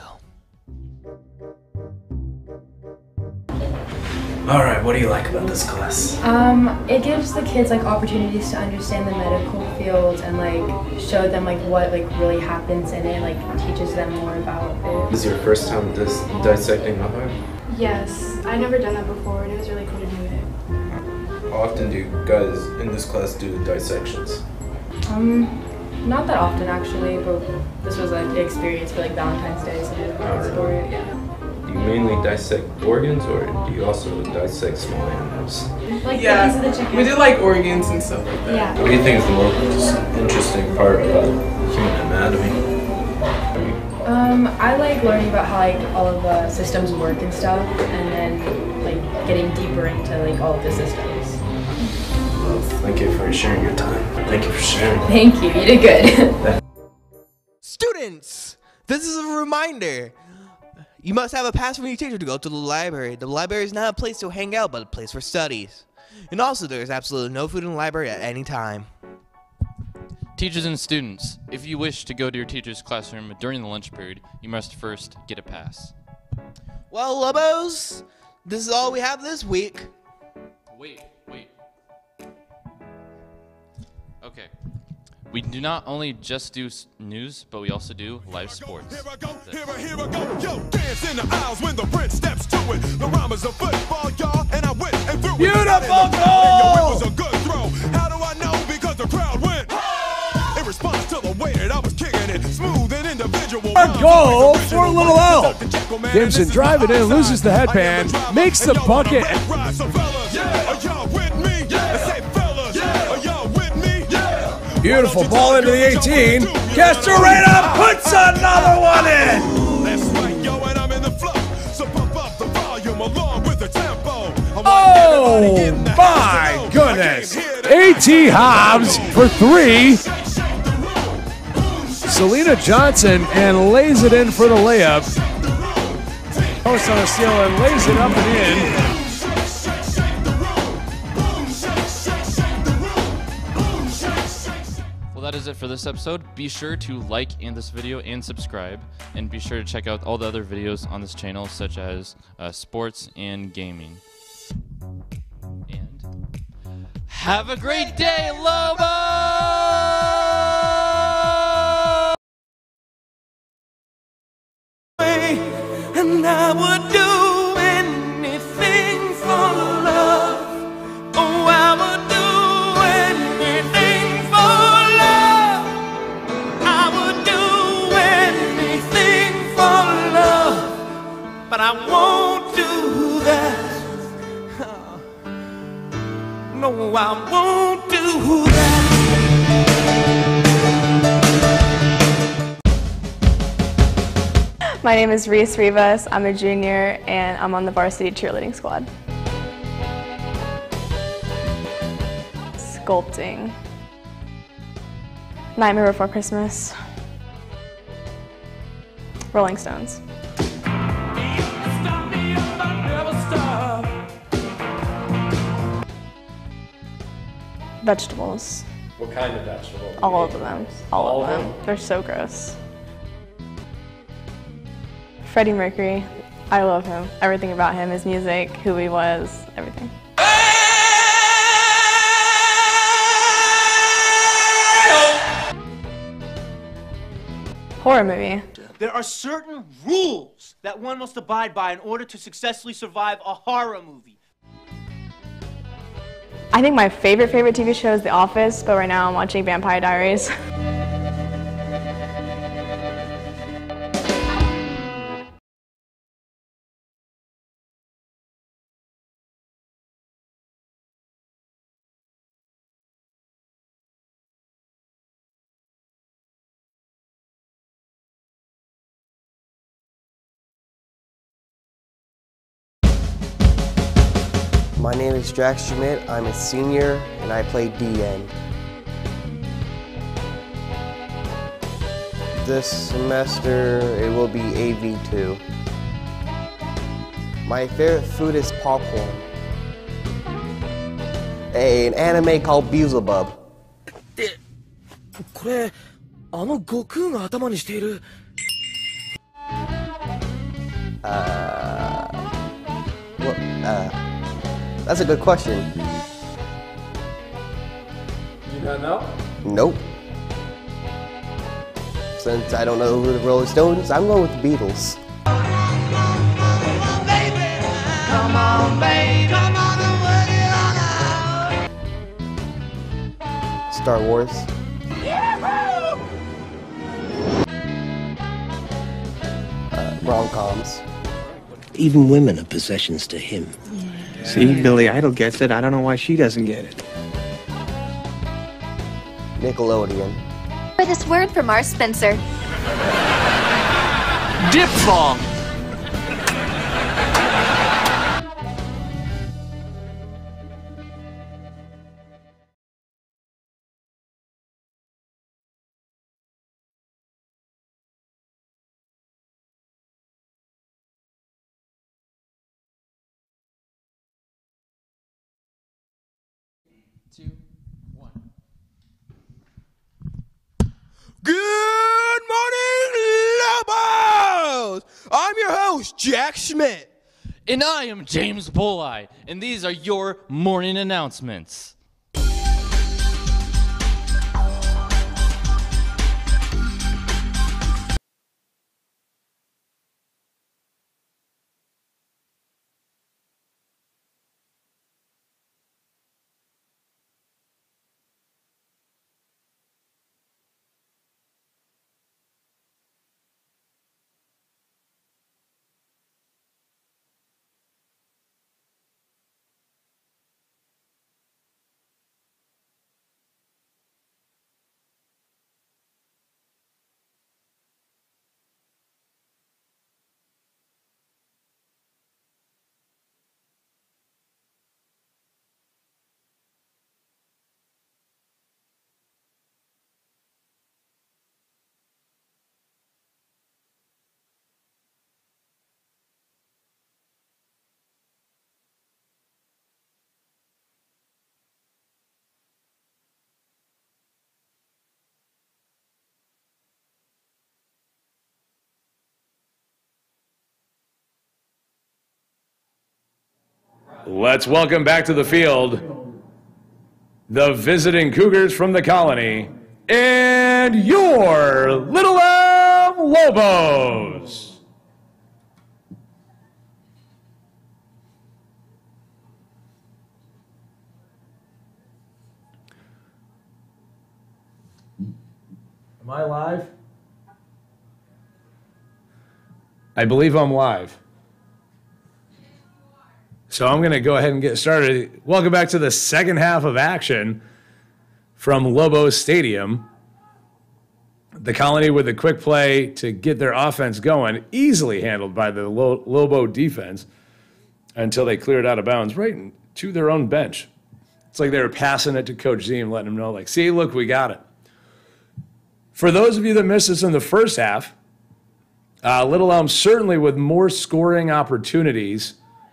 Alright, what do you like about this class? Um, it gives the kids like opportunities to understand the medical field and like show them like what like really happens in it, like teaches them more about it. This is your first time dis dissecting a heart? Yes, I never done that before and it was really cool to do it. How often do you guys in this class do dissections? Um, not that often actually, but this was like the experience for like Valentine's Day, so I Oh, really? for it, yeah. Do you mainly dissect organs or do you also dissect small animals? Like Yeah, the piece of the chicken. we do like organs and stuff like that. Yeah. What do you think is the most interesting part about human anatomy? Um, I like learning about how like all of the systems work and stuff, and then like getting deeper into like all of the systems. skills. Thank you for sharing your time. Thank you for sharing. Thank you. You did good. Students, this is a reminder. You must have a pass from your teacher to go to the library. The library is not a place to hang out, but a place for studies. And also, there is absolutely no food in the library at any time. Teachers and students, if you wish to go to your teacher's classroom during the lunch period, you must first get a pass. Well, Lobos, this is all we have this week. Wait, wait. Okay. We do not only just do s- news, but we also do live sports. Here I go, here I, here I go, yo, dance in the aisles when the prince steps to it. The rhyme is a football, y'all, and I went and threw it. Beautiful goal! It was a good throw. How do I know? Because the crowd went. In response to the way that I was kicking it, smooth and individual. A goal for Little L. Gibson driving in, loses the headband, makes the bucket. Beautiful ball into the eighteen. Castorena puts another one in. That's right, yo, and I'm in the flow. So pump up the volume along with the tempo. Oh my goodness. AT Hobbs for three. Selena Johnson and lays it in for the layup. Post on a steal and lays it up and in. Well, that is it for this episode. Be sure to like in this video and subscribe, and be sure to check out all the other videos on this channel, such as uh, sports and gaming. And have a great day, Lobo! And I would do anything for love. Oh, I would do anything for love. I would do anything for love. But I won't do that. No, I won't do that. My name is Reese Rivas. I'm a junior and I'm on the varsity cheerleading squad. Sculpting. Nightmare Before Christmas. Rolling Stones. Vegetables. What kind of vegetable? All of them. All, All of of them. them? They're so gross. Freddie Mercury. I love him. Everything about him, his music, who he was, everything. Horror movie. There are certain rules that one must abide by in order to successfully survive a horror movie. I think my favorite, favorite T V show is The Office, but right now I'm watching Vampire Diaries. My name is Drax Schmidt. I'm a senior and I play D N. This semester it will be A V two. My favorite food is popcorn. An anime called Beelzebub. これ、あの悟空が頭にしている。 Uh, what, uh, that's a good question. You don't know? Nope. Since I don't know who the Rolling Stones, I'm going with the Beatles. Come on, baby. Come on and work it on out. Star Wars. Uh, rom-coms. Even women are possessions to him. See, Billy Idol gets it. I don't know why she doesn't get it. Nickelodeon. For this word from our Spencer. Diphthong. Good morning, Lobos! I'm your host, Jack Schmidt. And I am James Bulleye, and these are your morning announcements. Let's welcome back to the field the visiting Cougars from the Colony and your Little Elm Lobos. Am I live? I believe I'm live. So I'm going to go ahead and get started. Welcome back to the second half of action from Lobo Stadium. The Colony with a quick play to get their offense going, easily handled by the Lo- Lobo defense until they cleared out of bounds right to their own bench. It's like they were passing it to Coach Z and letting him know, like, see, look, we got it. For those of you that missed us in the first half, uh, Little Elm certainly with more scoring opportunities,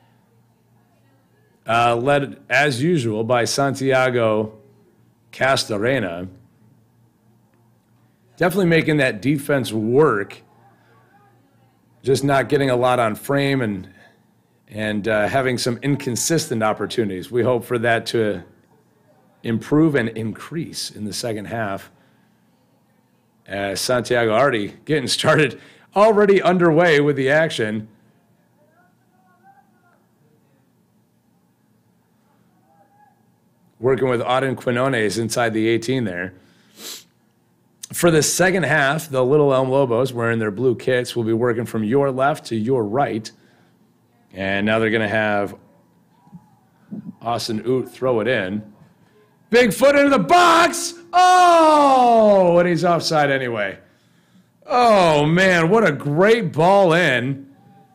Uh, led, as usual, by Santiago Castorena. Definitely making that defense work, just not getting a lot on frame and, and uh, having some inconsistent opportunities. We hope for that to improve and increase in the second half. As Santiago already getting started, already underway with the action. Working with Auden Quinones inside the eighteen there. For the second half, the Little Elm Lobos, wearing their blue kits, will be working from your left to your right. And now they're going to have Austin Oot throw it in. Big foot into the box. Oh, and he's offside anyway. Oh, man, what a great ball in.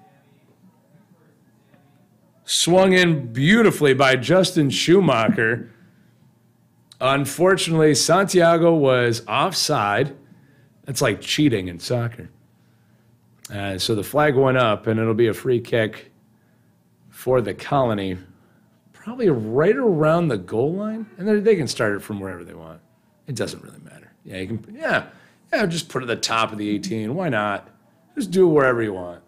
Swung in beautifully by Justin Schumacher. Unfortunately, Santiago was offside. That's like cheating in soccer. Uh, so the flag went up, and it'll be a free kick for the Colony. Probably right around the goal line. And they can start it from wherever they want. It doesn't really matter. Yeah, you can. Yeah, yeah. Just put it at the top of the eighteen. Why not? Just do it wherever you want.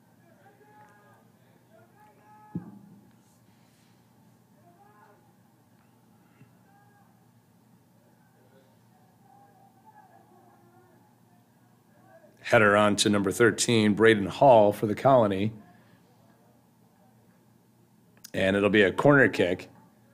Header on to number thirteen, Braden Hall for the Colony. And it'll be a corner kick.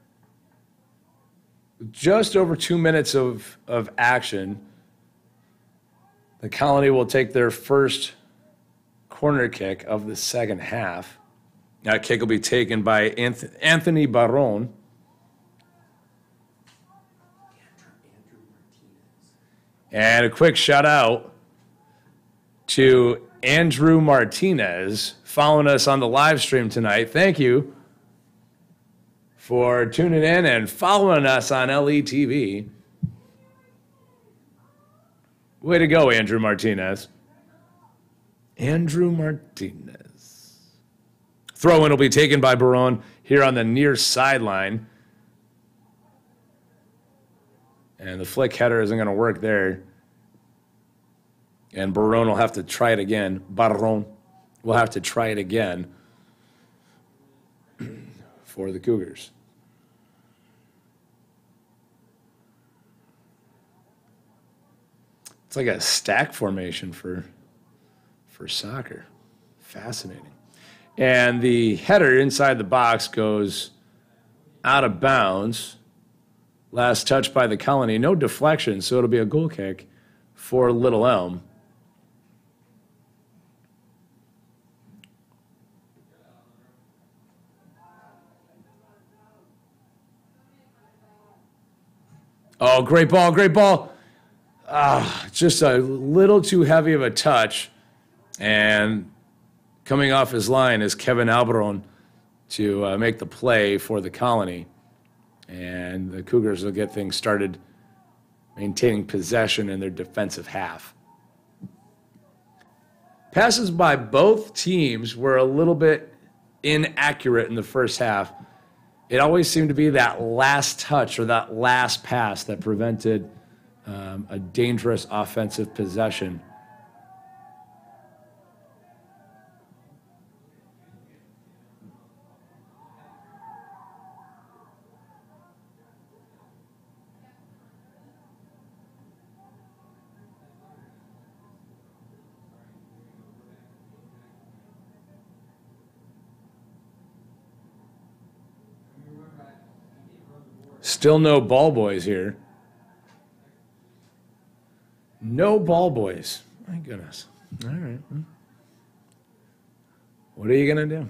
Just over two minutes of, of action. The Colony will take their first corner kick of the second half. That kick will be taken by Anth- Anthony Barron. And a quick shout out to Andrew Martinez following us on the live stream tonight. Thank you for tuning in and following us on L E T V. Way to go, Andrew Martinez. Andrew Martinez. Throw-in will be taken by Barron here on the near sideline. And the flick header isn't going to work there. And Barone will have to try it again. Barone will have to try it again for the Cougars. It's like a stack formation for, for soccer. Fascinating. And the header inside the box goes out of bounds. Last touch by the Colony. No deflection, so it'll be a goal kick for Little Elm. Oh, great ball, great ball. Ah, just a little too heavy of a touch. And coming off his line is Kevin Alberon to uh, make the play for the Colony. And the Cougars will get things started maintaining possession in their defensive half. Passes by both teams were a little bit inaccurate in the first half. It always seemed to be that last touch or that last pass that prevented um, a dangerous offensive possession. Still no ball boys here. No ball boys. My goodness. All right. What are you going to do?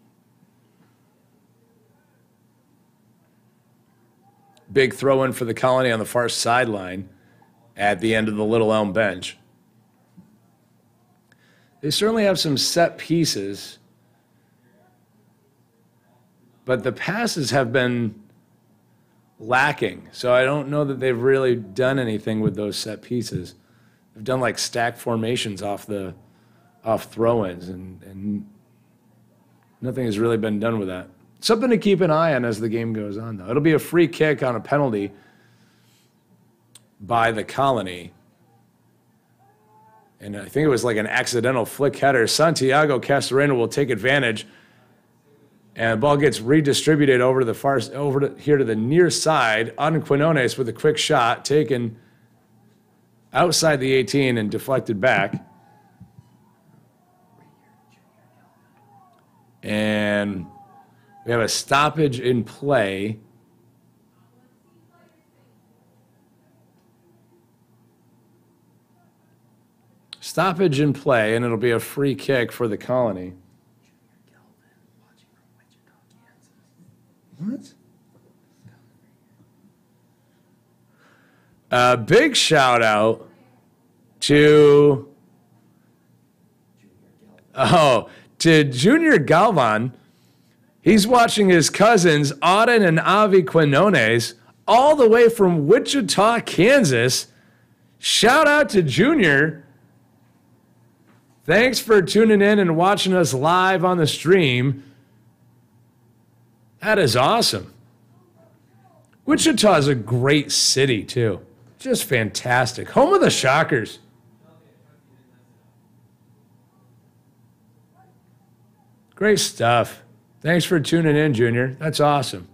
Big throw in for the Colony on the far sideline at the end of the Little Elm bench. They certainly have some set pieces, but the passes have been lacking. So I don't know that they've really done anything with those set pieces. They've done like stack formations off the off throw-ins, and, and nothing has really been done with that. Something to keep an eye on as the game goes on, though. It'll be a free kick on a penalty by the Colony. And I think it was like an accidental flick header. Santiago Castorena will take advantage. And the ball gets redistributed over to the far, over to, here to the near side. Auden Quinones with a quick shot taken outside the eighteen and deflected back. And we have a stoppage in play. Stoppage in play, and it'll be a free kick for the Colony. What? A big shout out to oh to Junior Galvan. He's watching his cousins Auden and Avi Quinones all the way from Wichita, Kansas. Shout out to Junior. Thanks for tuning in and watching us live on the stream. That is awesome. Wichita is a great city, too. Just fantastic. Home of the Shockers. Great stuff. Thanks for tuning in, Junior. That's awesome.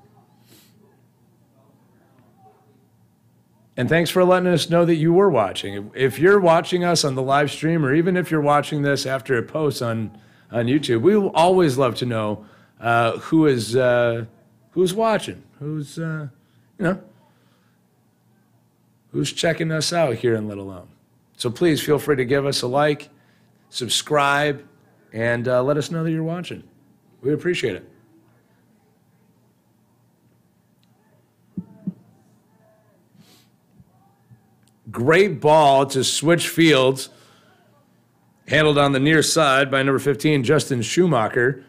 And thanks for letting us know that you were watching. If you're watching us on the live stream, or even if you're watching this after it posts on, on YouTube, we will always love to know uh, who is uh, who's watching, who's uh, you know, who's checking us out here in Little Elm. So please feel free to give us a like, subscribe, and uh, let us know that you're watching. We appreciate it. Great ball to switch fields. Handled on the near side by number fifteen, Justin Schumacher.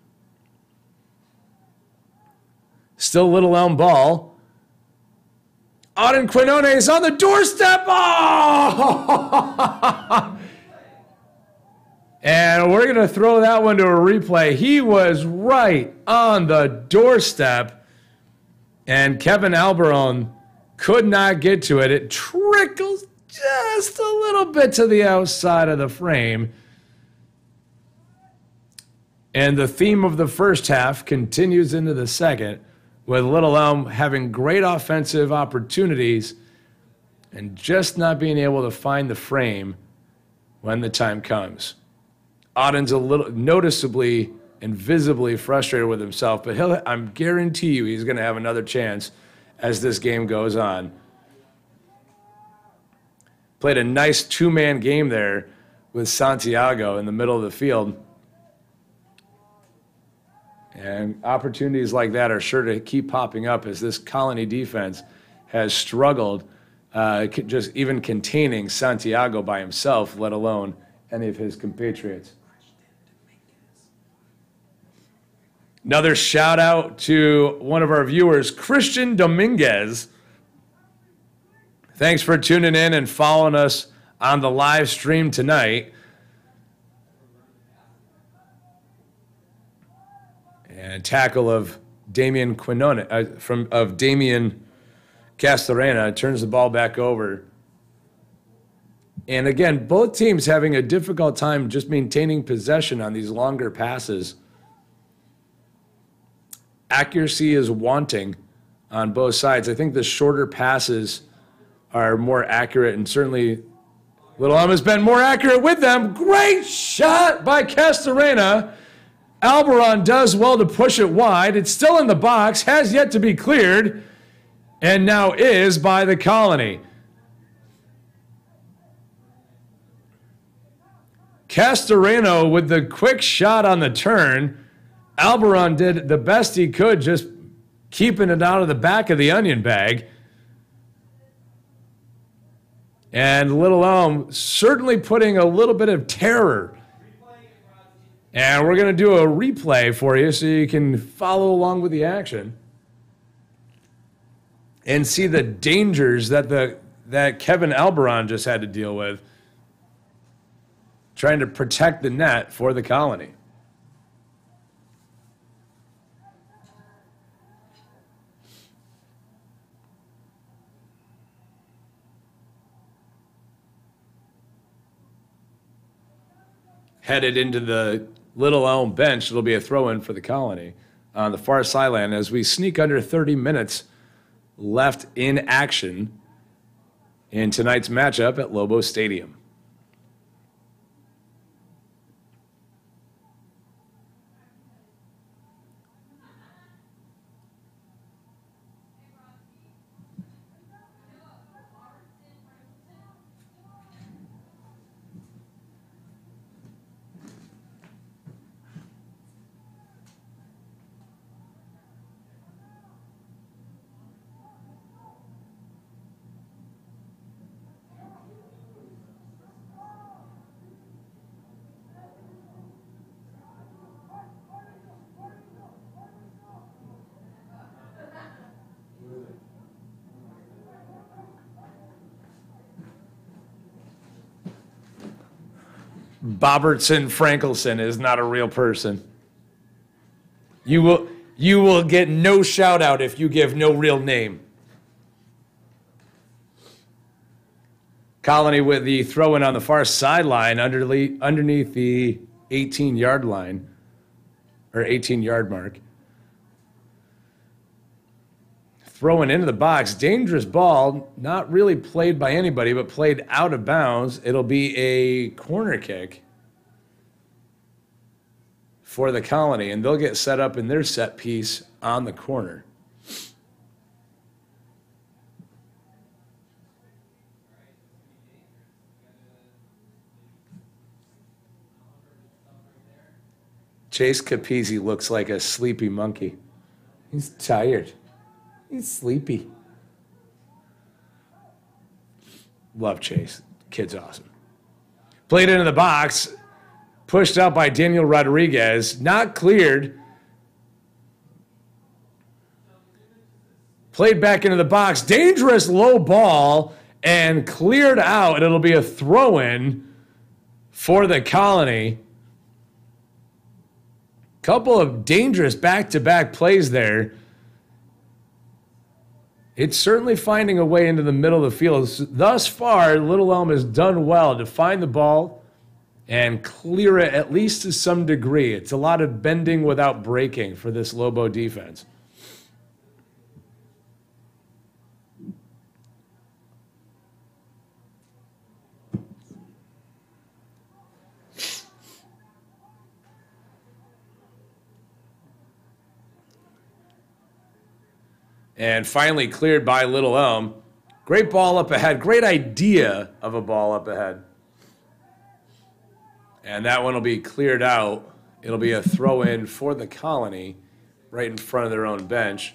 Still Little Elm ball. Auden Quinones on the doorstep. Oh! And we're going to throw that one to a replay. He was right on the doorstep. And Kevin Alberon could not get to it. It trickles just a little bit to the outside of the frame. And the theme of the first half continues into the second, with Little Elm having great offensive opportunities and just not being able to find the frame when the time comes. Auden's a little noticeably and visibly frustrated with himself, but he'll, I'm guarantee you he's going to have another chance as this game goes on. Played a nice two-man game there with Santiago in the middle of the field. And opportunities like that are sure to keep popping up as this Colony defense has struggled uh, just even containing Santiago by himself, let alone any of his compatriots. Another shout out to one of our viewers, Christian Dominguez. Thanks for tuning in and following us on the live stream tonight. And tackle of Damian Quinone, uh, from of Damian Castorena turns the ball back over. And again, both teams having a difficult time just maintaining possession on these longer passes. Accuracy is wanting on both sides. I think the shorter passes are more accurate, and certainly Little Elm has been more accurate with them. Great shot by Castorena. Alberon does well to push it wide. It's still in the box, has yet to be cleared, and now is by the Colony. Castorena with the quick shot on the turn. Alberon did the best he could, just keeping it out of the back of the onion bag. And Little Elm certainly putting a little bit of terror. And we're going to do a replay for you so you can follow along with the action and see the dangers that the that Kevin Alberon just had to deal with trying to protect the net for the Colony. Headed into the Little Elm bench, it'll be a throw-in for the Colony on the far sideline as we sneak under thirty minutes left in action in tonight's matchup at Lobo Stadium. Bobertson Frankelson is not a real person. You will you will get no shout out if you give no real name. Colony with the throw in on the far sideline underneath the eighteen yard line or eighteen yard mark. Throwing into the box, dangerous ball, not really played by anybody, but played out of bounds. It'll be a corner kick for the Colony, and they'll get set up in their set piece on the corner. Chase Capizzi looks like a sleepy monkey. He's tired. He's sleepy. Love Chase. Kid's awesome. Played into the box. Pushed out by Daniel Rodriguez. Not cleared. Played back into the box. Dangerous low ball. And cleared out. It'll be a throw-in for the Colony. Couple of dangerous back-to-back plays there. it's certainly finding a way into the middle of the field. Thus far, Little Elm has done well to find the ball and clear it at least to some degree. It's a lot of bending without breaking for this Lobo defense. And finally cleared by Little Elm. Great ball up ahead. Great idea of a ball up ahead. And that one will be cleared out. It'll be a throw in for the Colony right in front of their own bench.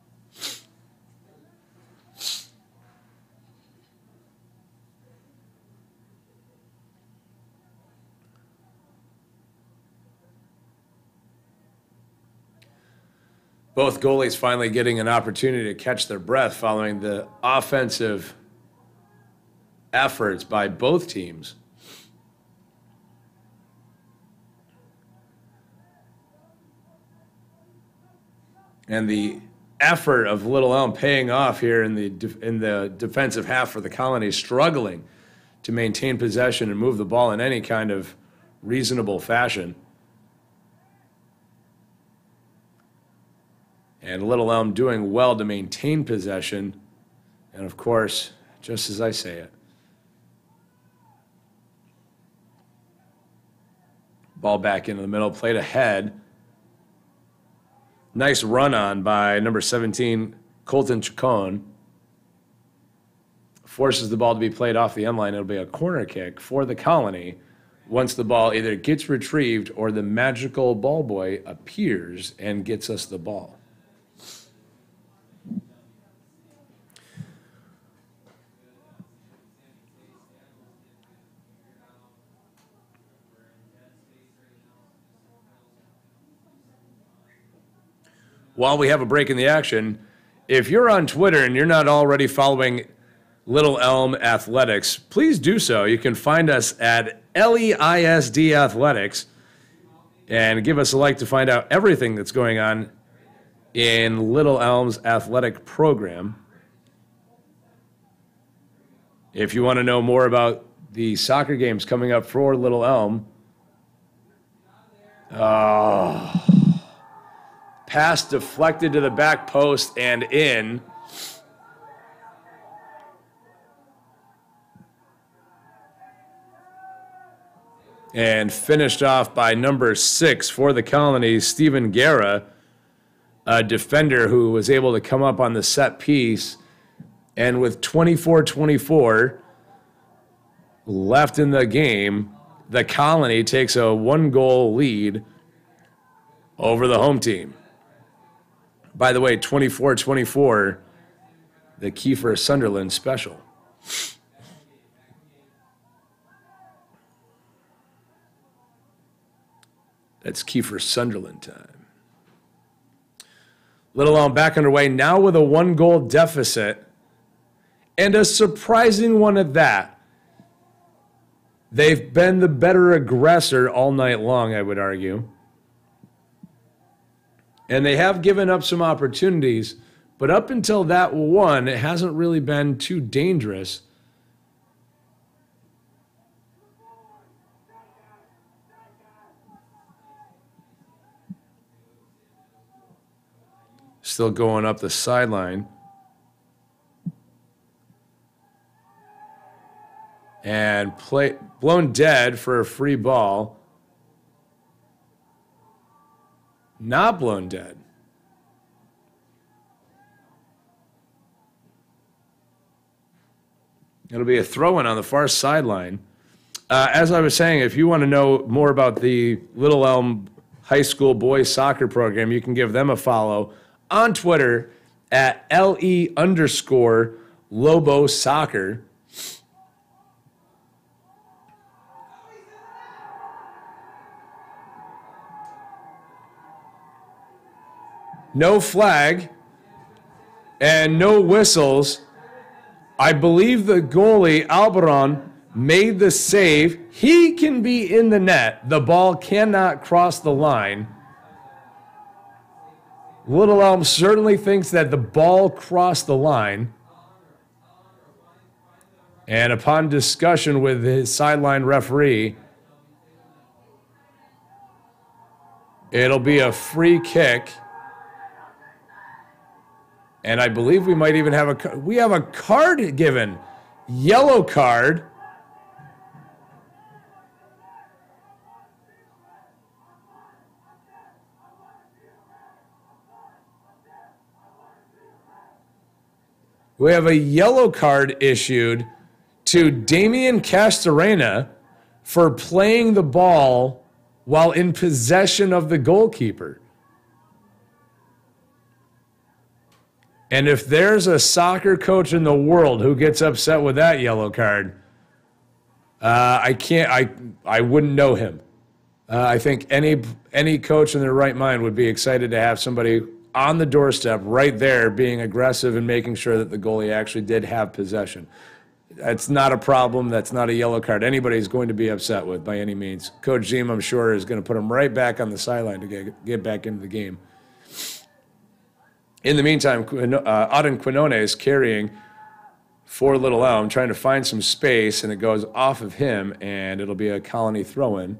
Both goalies finally getting an opportunity to catch their breath following the offensive efforts by both teams. And the effort of Little Elm paying off here in the de- in the defensive half for the Colony, struggling to maintain possession and move the ball in any kind of reasonable fashion. And Little Elm doing well to maintain possession. And of course, just as I say it. Ball back into the middle, played ahead. Nice run on by number seventeen, Colton Chacon. Forces the ball to be played off the end line. It'll be a corner kick for the Colony once the ball either gets retrieved or the magical ball boy appears and gets us the ball. While we have a break in the action, if you're on Twitter and you're not already following Little Elm Athletics, please do so. You can find us at L E I S D Athletics and give us a like to find out everything that's going on in Little Elm's athletic program. If you want to know more about the soccer games coming up for Little Elm, oh... pass deflected to the back post and in. And finished off by number six for the Colony, Stephen Guerra, a defender who was able to come up on the set piece. And with twenty-four twenty-four left in the game, the Colony takes a one-goal lead over the home team. By the way, twenty-four twenty-four, the Kiefer Sunderland special. That's Kiefer Sunderland time. Little Elm back underway now with a one-goal deficit, and a surprising one at that. They've been the better aggressor all night long, I would argue. And they have given up some opportunities, but up until that one, it hasn't really been too dangerous. Still going up the sideline. And play, blown dead for a free ball. Not blown dead. It'll be a throw-in on the far sideline. Uh, as I was saying, if you want to know more about the Little Elm High School boys soccer program, you can give them a follow on Twitter at L E underscore Lobo Soccer. No flag and no whistles. I believe the goalie, Albaron, made the save. He can be in the net. The ball cannot cross the line. Little Elm certainly thinks that the ball crossed the line. And upon discussion with his sideline referee, it'll be a free kick. And I believe we might even have a we have a card given. Yellow card. We have a yellow card issued to Damian Castorena for playing the ball while in possession of the goalkeeper. And if there's a soccer coach in the world who gets upset with that yellow card, uh, I can't. I I wouldn't know him. Uh, I think any any coach in their right mind would be excited to have somebody on the doorstep right there being aggressive and making sure that the goalie actually did have possession. That's not a problem. That's not a yellow card anybody's going to be upset with by any means. Coach Ziem, I'm sure, is going to put him right back on the sideline to get, get back into the game. In the meantime, uh, Auden Quinone is carrying for Little Elm, trying to find some space, and it goes off of him, and it'll be a Colony throw-in.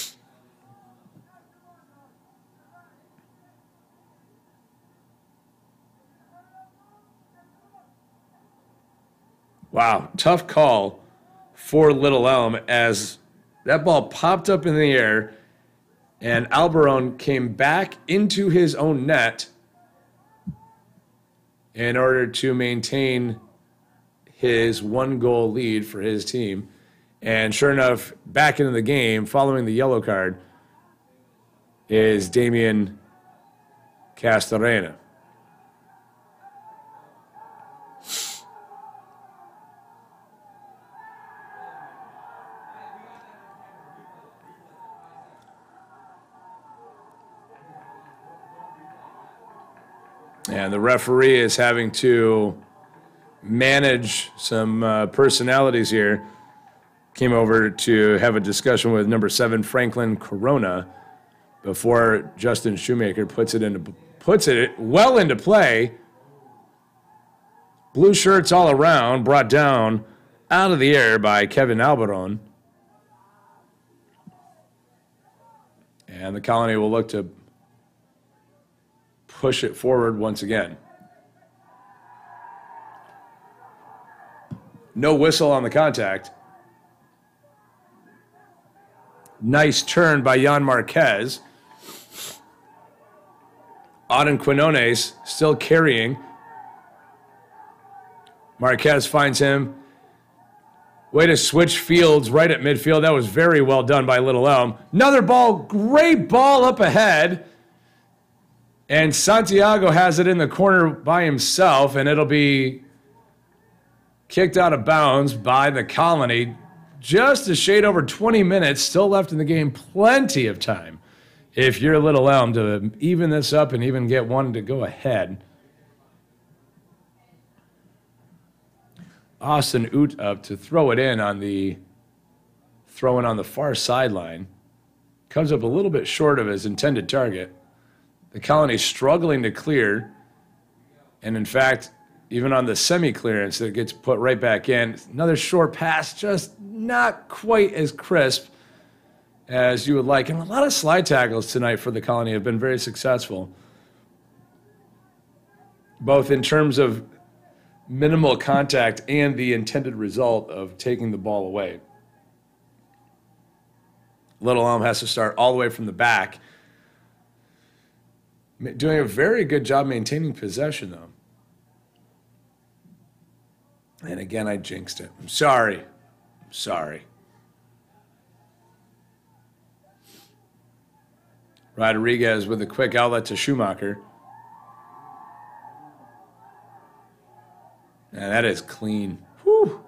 Wow, tough call for Little Elm as that ball popped up in the air and Alberon came back into his own net in order to maintain his one-goal lead for his team. And sure enough, back into the game, following the yellow card, is Damian Castorena. And the referee is having to manage some uh, personalities here. Came over to have a discussion with number seven, Franklin Corona, before Justin Shoemaker puts it into puts it well into play. Blue shirts all around, brought down out of the air by Kevin Alberon. And the Colony will look to push it forward once again. No whistle on the contact. Nice turn by Jan Marquez. Auden Quinones still carrying. Marquez finds him. Way to switch fields right at midfield. That was very well done by Little Elm. Another ball, great ball up ahead. And Santiago has it in the corner by himself, and it'll be kicked out of bounds by the Colony. Just a shade over twenty minutes still left in the game. Plenty of time if you're Little Elm to even this up and even get one to go ahead. Austin Oot up to throw it in on the throw in on the far sideline. Comes up a little bit short of his intended target. The Colony struggling to clear. And in fact, even on the semi-clearance, it gets put right back in. Another short pass, just not quite as crisp as you would like. And a lot of slide tackles tonight for the Colony have been very successful, both in terms of minimal contact and the intended result of taking the ball away. Little Elm has to start all the way from the back. Doing a very good job maintaining possession, though. And again, I jinxed it. I'm sorry. I'm sorry. Rodriguez with a quick outlet to Schumacher. And that is clean. Whew.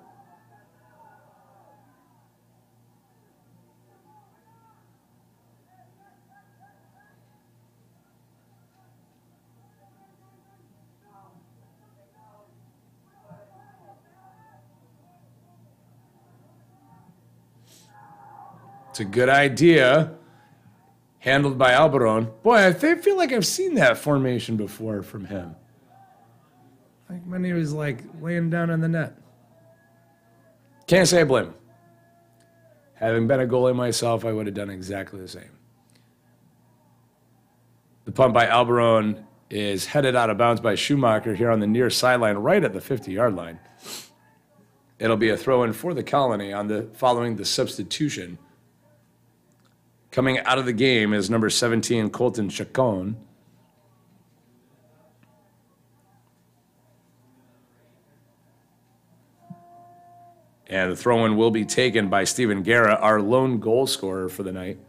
It's a good idea. Handled by Alberon. Boy, I th- feel like I've seen that formation before from him. Like when he was like laying down in the net. Can't say I blame him. Having been a goalie myself, I would have done exactly the same. The punt by Alberon is headed out of bounds by Schumacher here on the near sideline, right at the fifty-yard line. It'll be a throw-in for the Colony on the following the substitution. Coming out of the game is number seventeen, Colton Chacon. And the throw-in will be taken by Steven Guerra, our lone goal scorer for the night.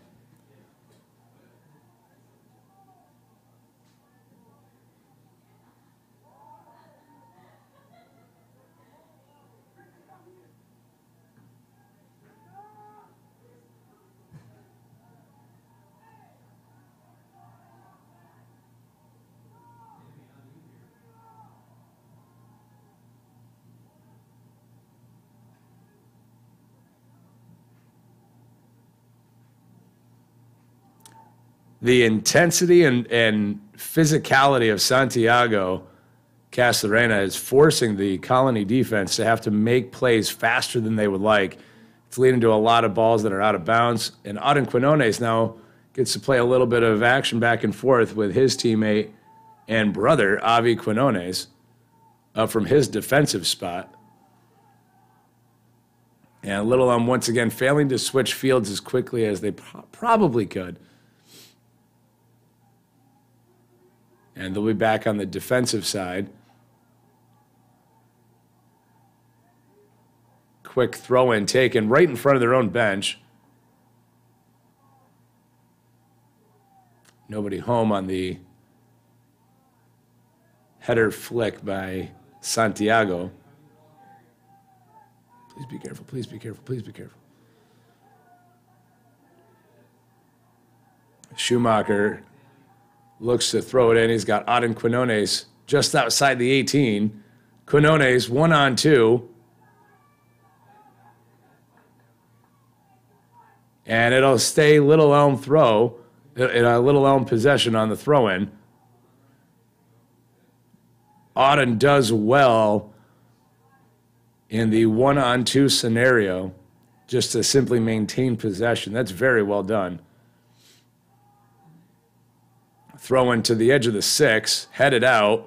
The intensity and, and physicality of Santiago Castorena is forcing the Colony defense to have to make plays faster than they would like. It's leading to a lot of balls that are out of bounds. And Auden Quinones now gets to play a little bit of action back and forth with his teammate and brother, Avi Quinones, up from his defensive spot. And Little Elm once again failing to switch fields as quickly as they pro- probably could. And they'll be back on the defensive side. Quick throw-in taken right in front of their own bench. Nobody home on the header flick by Santiago. Please be careful, please be careful, please be careful. Schumacher looks to throw it in. He's got Auden Quinones just outside the eighteen. Quinones one on two. And it'll stay Little Elm throw, a Little Elm possession on the throw-in. Auden does well in the one on two scenario just to simply maintain possession. That's very well done. Throw into the edge of the six, headed out.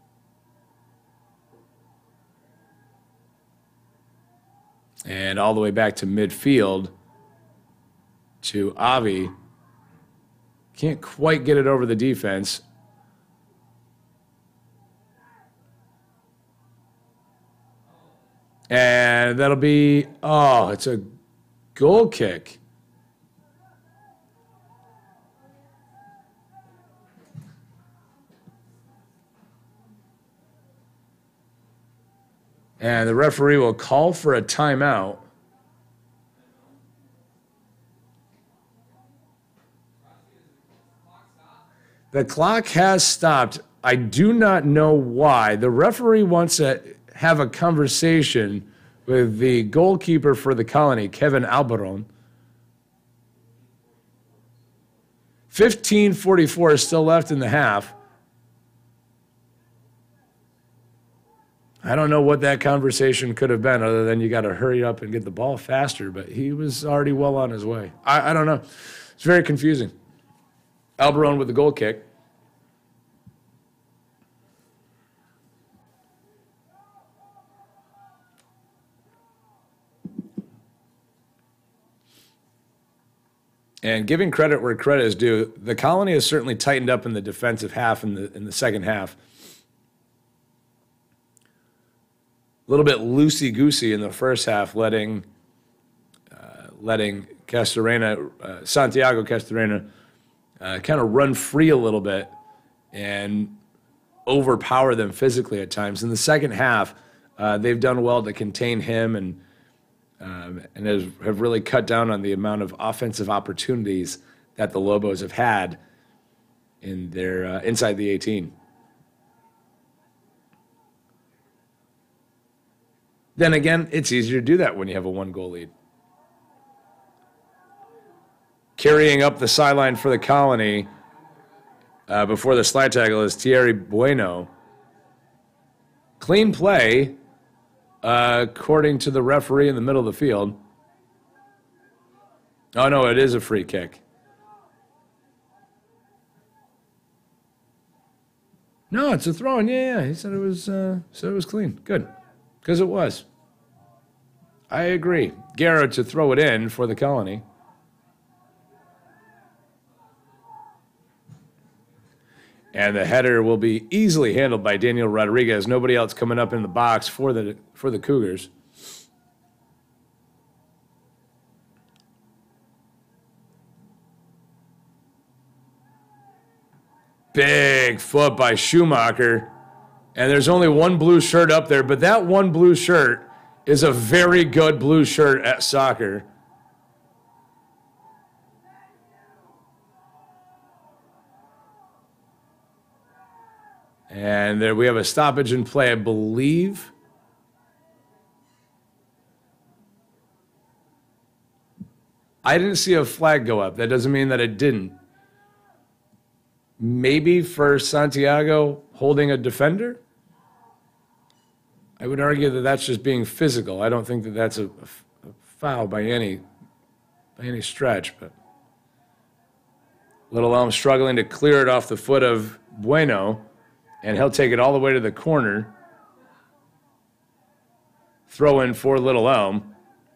And all the way back to midfield to Avi. Can't quite get it over the defense. And that'll be, oh, it's a goal kick. And the referee will call for a timeout. The clock has stopped. I do not know why. The referee wants to have a conversation with the goalkeeper for the Colony, Kevin Alberon. fifteen forty-four is still left in the half. I don't know what that conversation could have been other than you got to hurry up and get the ball faster, but he was already well on his way. I, I don't know. It's very confusing. Alberon with the goal kick. And giving credit where credit is due, the Colony has certainly tightened up in the defensive half in the in the second half. A little bit loosey-goosey in the first half, letting uh, letting Castorena, uh, Santiago Castorena, uh, kind of run free a little bit and overpower them physically at times. In the second half, uh, they've done well to contain him and um, and has, have really cut down on the amount of offensive opportunities that the Lobos have had in their uh, inside the eighteen. Then again, it's easier to do that when you have a one-goal lead. Carrying up the sideline for the Colony uh, before the slide tackle is Thierry Bueno. Clean play, uh, according to the referee in the middle of the field. Oh, no, it is a free kick. No, it's a throw-in. Yeah, yeah. He said it was, uh, said it was clean. Good. Because it was. I agree. Garrett to throw it in for the Colony. And the header will be easily handled by Daniel Rodriguez. Nobody else coming up in the box for the for the Cougars. Big foot by Schumacher. And there's only one blue shirt up there, but that one blue shirt is a very good blue shirt at soccer. And there we have a stoppage in play, I believe. I didn't see a flag go up. That doesn't mean that it didn't. Maybe for Santiago holding a defender? I would argue that that's just being physical. I don't think that that's a, a foul by any, by any stretch. But Little Elm struggling to clear it off the foot of Bueno. And he'll take it all the way to the corner. Throw in for Little Elm.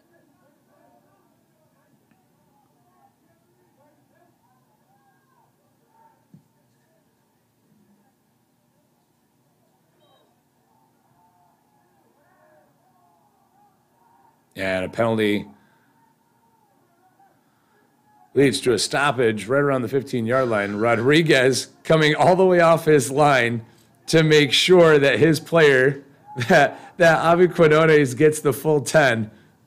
And a penalty leads to a stoppage right around the fifteen-yard line. Rodriguez coming all the way off his line to make sure that his player, that, that Avi Quinones gets the full ten.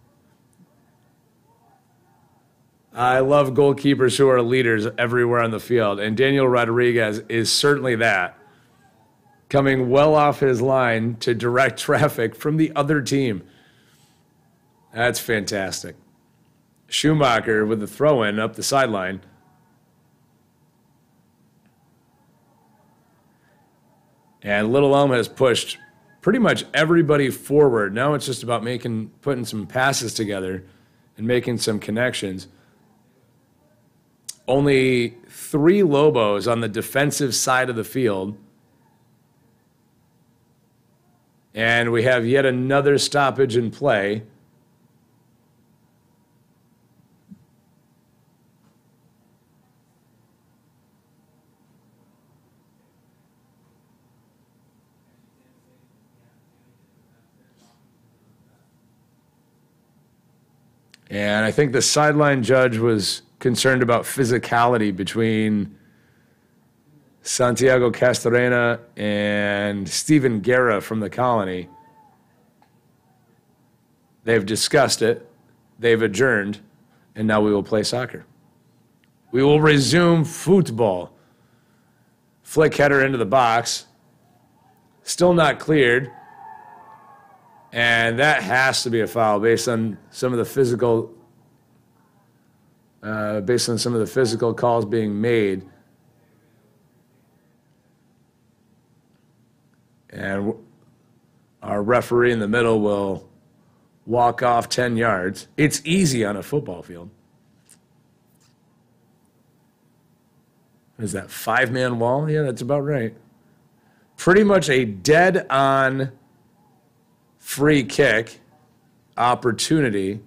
I love goalkeepers who are leaders everywhere on the field, and Daniel Rodriguez is certainly that. Coming well off his line to direct traffic from the other team. That's fantastic. Schumacher with the throw-in up the sideline. And Little Elm has pushed pretty much everybody forward. Now it's just about making, putting some passes together and making some connections. Only three Lobos on the defensive side of the field. And we have yet another stoppage in play. And I think the sideline judge was concerned about physicality between Santiago Castorena and Stephen Guerra from the Colony. They've discussed it. They've adjourned. And now we will play soccer. We will resume football. Flick header into the box. Still not cleared. And that has to be a foul based on some of the physical, uh, based on some of the physical calls being made. And our referee in the middle will walk off ten yards. It's easy on a football field. What is that, five-man wall? Yeah, that's about right. Pretty much a dead-on free kick opportunity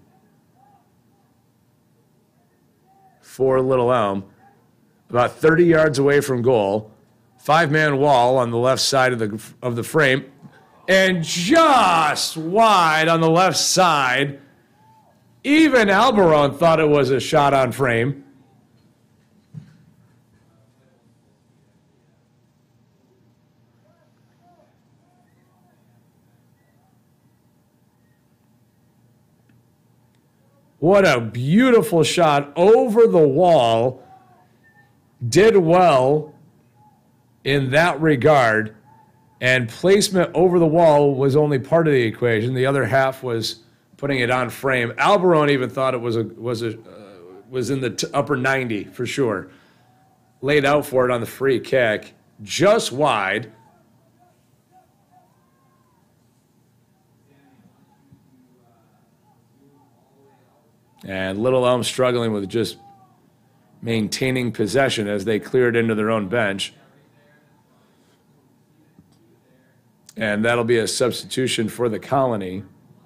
for Little Elm. About thirty yards away from goal. Five-man wall on the left side of the of the frame. And just wide on the left side. Even Alberon thought it was a shot on frame. What a beautiful shot over the wall. Did well in that regard. And placement over the wall was only part of the equation. The other half was putting it on frame. Alberon even thought it was a was a uh, was in the t- upper ninety for sure. Laid out for it on the free kick, just wide. And Little Elm struggling with just maintaining possession as they cleared into their own bench. And that'll be a substitution for the Colony.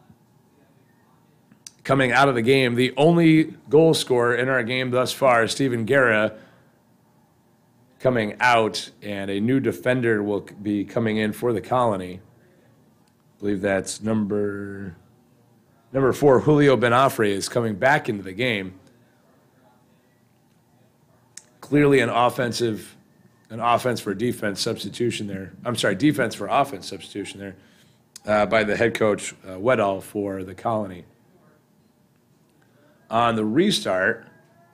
Coming out of the game, the only goal scorer in our game thus far, Steven Guerra, coming out, and a new defender will be coming in for the Colony. I believe that's number number four, Julio Benafre, is coming back into the game. Clearly an offensive, an offense for defense substitution there. I'm sorry, defense for offense substitution there uh, by the head coach, uh, Weddall, for the Colony. On the restart,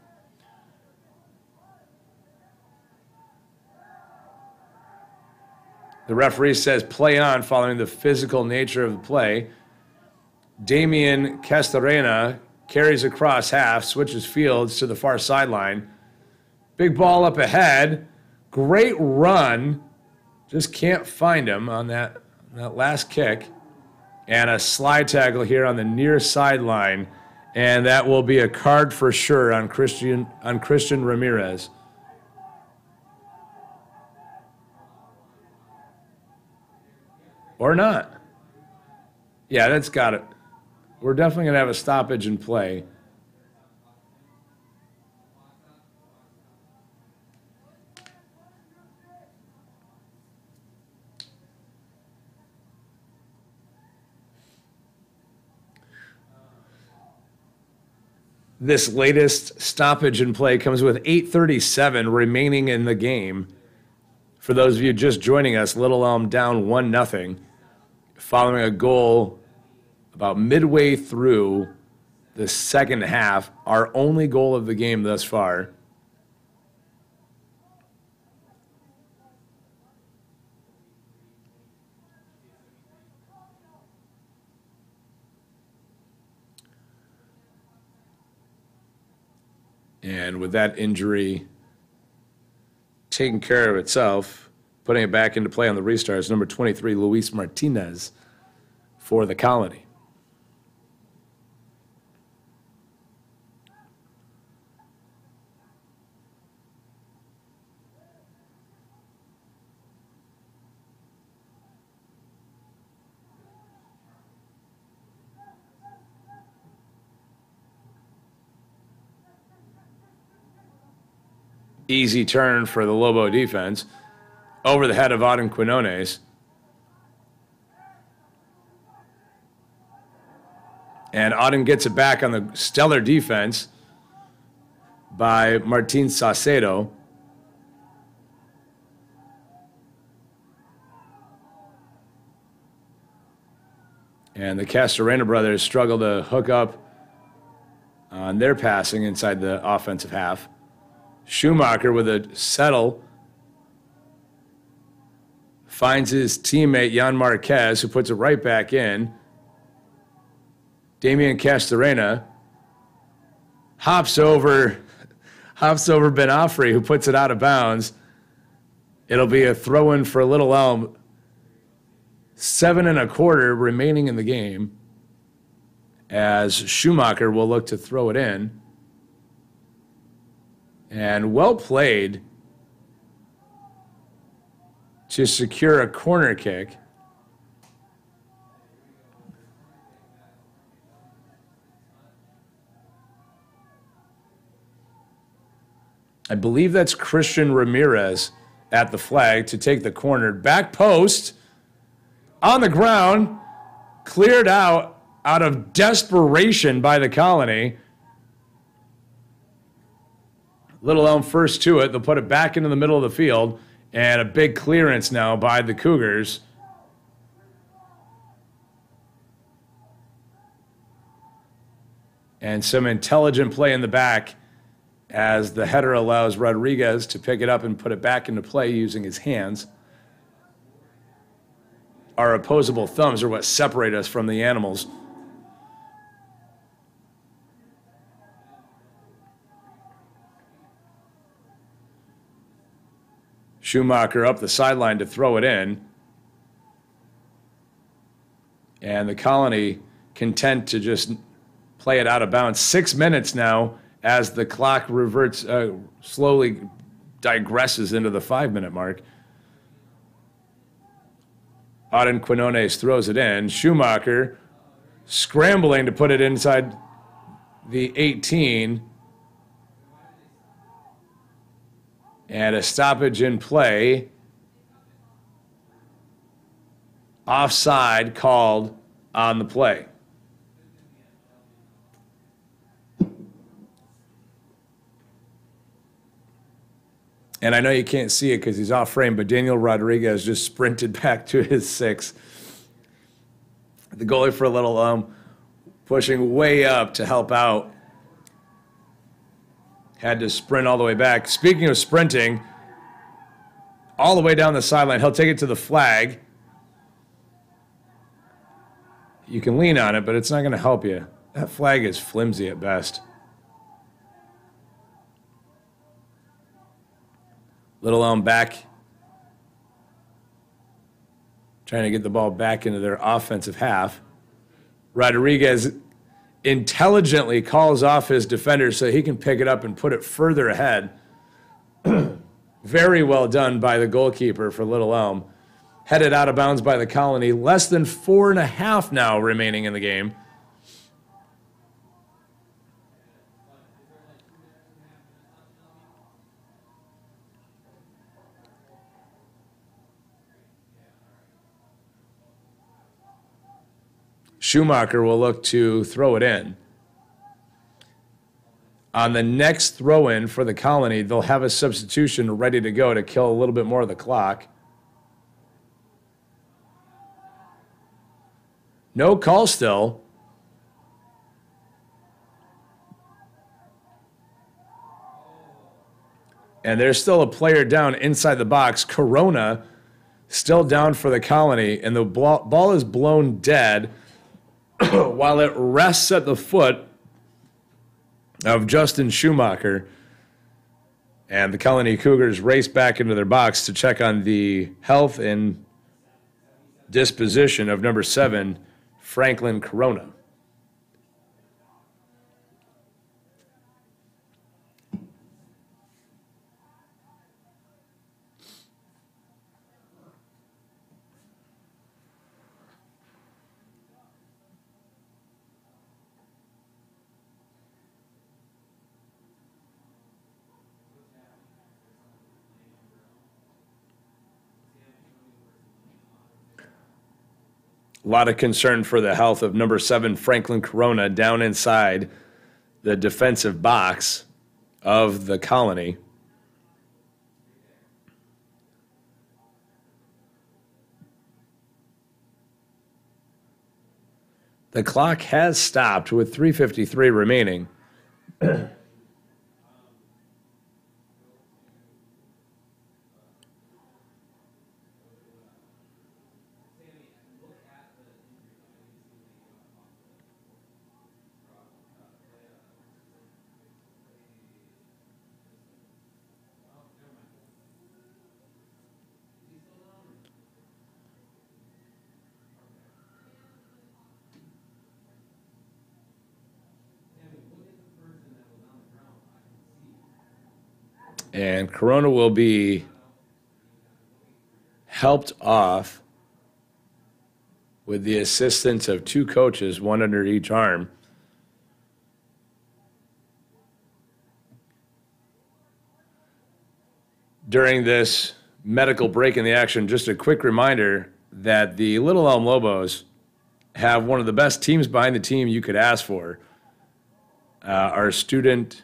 the referee says play on following the physical nature of the play. Damian Castorena carries across half, switches fields to the far sideline. Big ball up ahead. Great run. Just can't find him on that, that last kick. And a slide tackle here on the near sideline. And that will be a card for sure on Christian, on Christian Ramirez. Or not. Yeah, that's got it. We're definitely going to have a stoppage in play. This latest stoppage in play comes with eight thirty-seven remaining in the game. For those of you just joining us, Little Elm down one nothing, following a goal about midway through the second half, our only goal of the game thus far. And with that injury taking care of itself, putting it back into play on the restart is number twenty-three, Luis Martinez, for the Colony. Easy turn for the Lobo defense over the head of Auden Quinones. And Auden gets it back on the stellar defense by Martin Saucedo. And the Castorena brothers struggle to hook up on their passing inside the offensive half. Schumacher with a settle finds his teammate Jan Marquez, who puts it right back in. Damian Castorena hops over, hops over Benafre, who puts it out of bounds. It'll be a throw-in for Little Elm. Seven and a quarter remaining in the game, as Schumacher will look to throw it in. And well played to secure a corner kick. I believe that's Christian Ramirez at the flag to take the corner. Back post on the ground, cleared out out of desperation by the Colony. Little Elm first to it. They'll put it back into the middle of the field. And a big clearance now by the Cougars. And some intelligent play in the back as the header allows Rodriguez to pick it up and put it back into play using his hands. Our opposable thumbs are what separate us from the animals. Schumacher up the sideline to throw it in. And the Colony content to just play it out of bounds. Six minutes now as the clock reverts, uh, slowly digresses into the five-minute mark. Auden Quinones throws it in. Schumacher scrambling to put it inside the eighteen. And a stoppage in play. Offside called on the play. And I know you can't see it because he's off frame, but Daniel Rodriguez just sprinted back to his six. The goalie for a little um, pushing way up to help out. Had to sprint all the way back. Speaking of sprinting, all the way down the sideline, he'll take it to the flag. You can lean on it, but it's not going to help you. That flag is flimsy at best. Little Elm back, trying to get the ball back into their offensive half. Rodriguez intelligently calls off his defender so he can pick it up and put it further ahead. Very well done by the goalkeeper for Little Elm. Headed out of bounds by the Colony. Less than four and a half now remaining in the game. Schumacher will look to throw it in. On the next throw-in for the Colony, they'll have a substitution ready to go to kill a little bit more of the clock. No call still. And there's still a player down inside the box. Corona still down for the Colony, and the ball is blown dead while it rests at the foot of Justin Schumacher. And the Colony Cougars race back into their box to check on the health and disposition of number seven, Franklin Corona. A lot of concern for the health of number seven, Franklin Corona, down inside the defensive box of the Colony. The clock has stopped with three fifty-three remaining. And Corona will be helped off with the assistance of two coaches, one under each arm. During this medical break in the action, just a quick reminder that the Little Elm Lobos have one of the best teams behind the team you could ask for. Uh, our student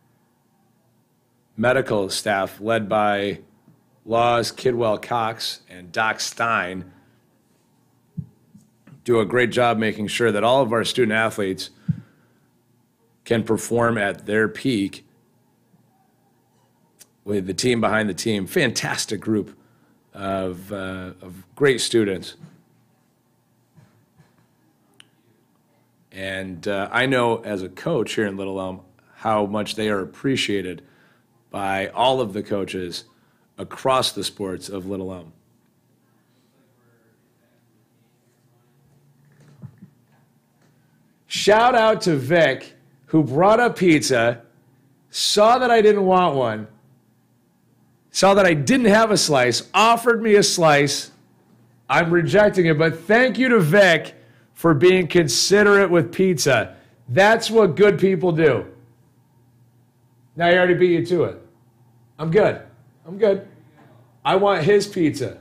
medical staff, led by Laws Kidwell Cox and Doc Stein, do a great job making sure that all of our student athletes can perform at their peak with the team behind the team. Fantastic group of, uh, of great students. And uh, I know as a coach here in Little Elm how much they are appreciated by all of the coaches across the sports of Little Elm. Shout out to Vic, who brought up pizza, saw that I didn't want one, saw that I didn't have a slice, offered me a slice. I'm rejecting it, but thank you to Vic for being considerate with pizza. That's what good people do. Now he already beat you to it. I'm good. I'm good. I want his pizza.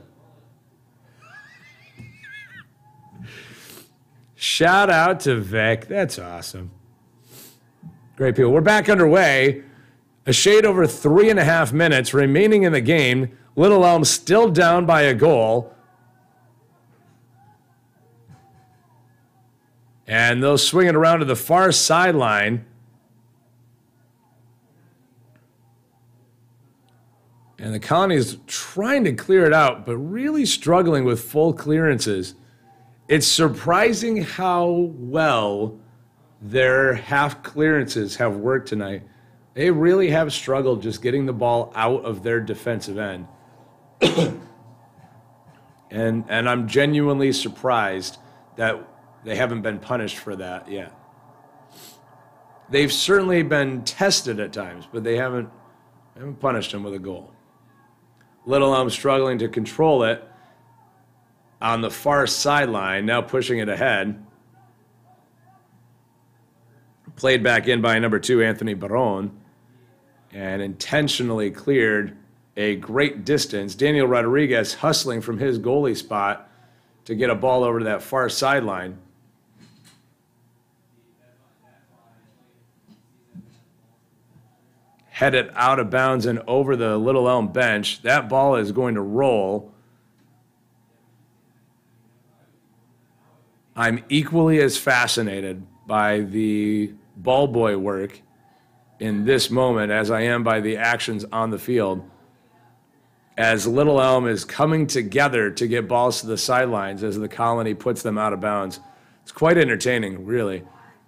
Shout out to Vic. That's awesome. Great people. We're back underway. A shade over three and a half minutes remaining in the game. Little Elm still down by a goal. And they'll swing it around to the far sideline. And the Colony is trying to clear it out, but really struggling with full clearances. It's surprising how well their half clearances have worked tonight. They really have struggled just getting the ball out of their defensive end. and and I'm genuinely surprised that they haven't been punished for that yet. They've certainly been tested at times, but they haven't, haven't punished them with a goal. Little Elm struggling to control it on the far sideline, now pushing it ahead. Played back in by number two, Anthony Barron, and intentionally cleared a great distance. Daniel Rodriguez hustling from his goalie spot to get a ball over to that far sideline. Headed out of bounds and over the Little Elm bench. That ball is going to roll. I'm equally as fascinated by the ball boy work in this moment as I am by the actions on the field. As Little Elm is coming together to get balls to the sidelines as the Colony puts them out of bounds. It's quite entertaining, really.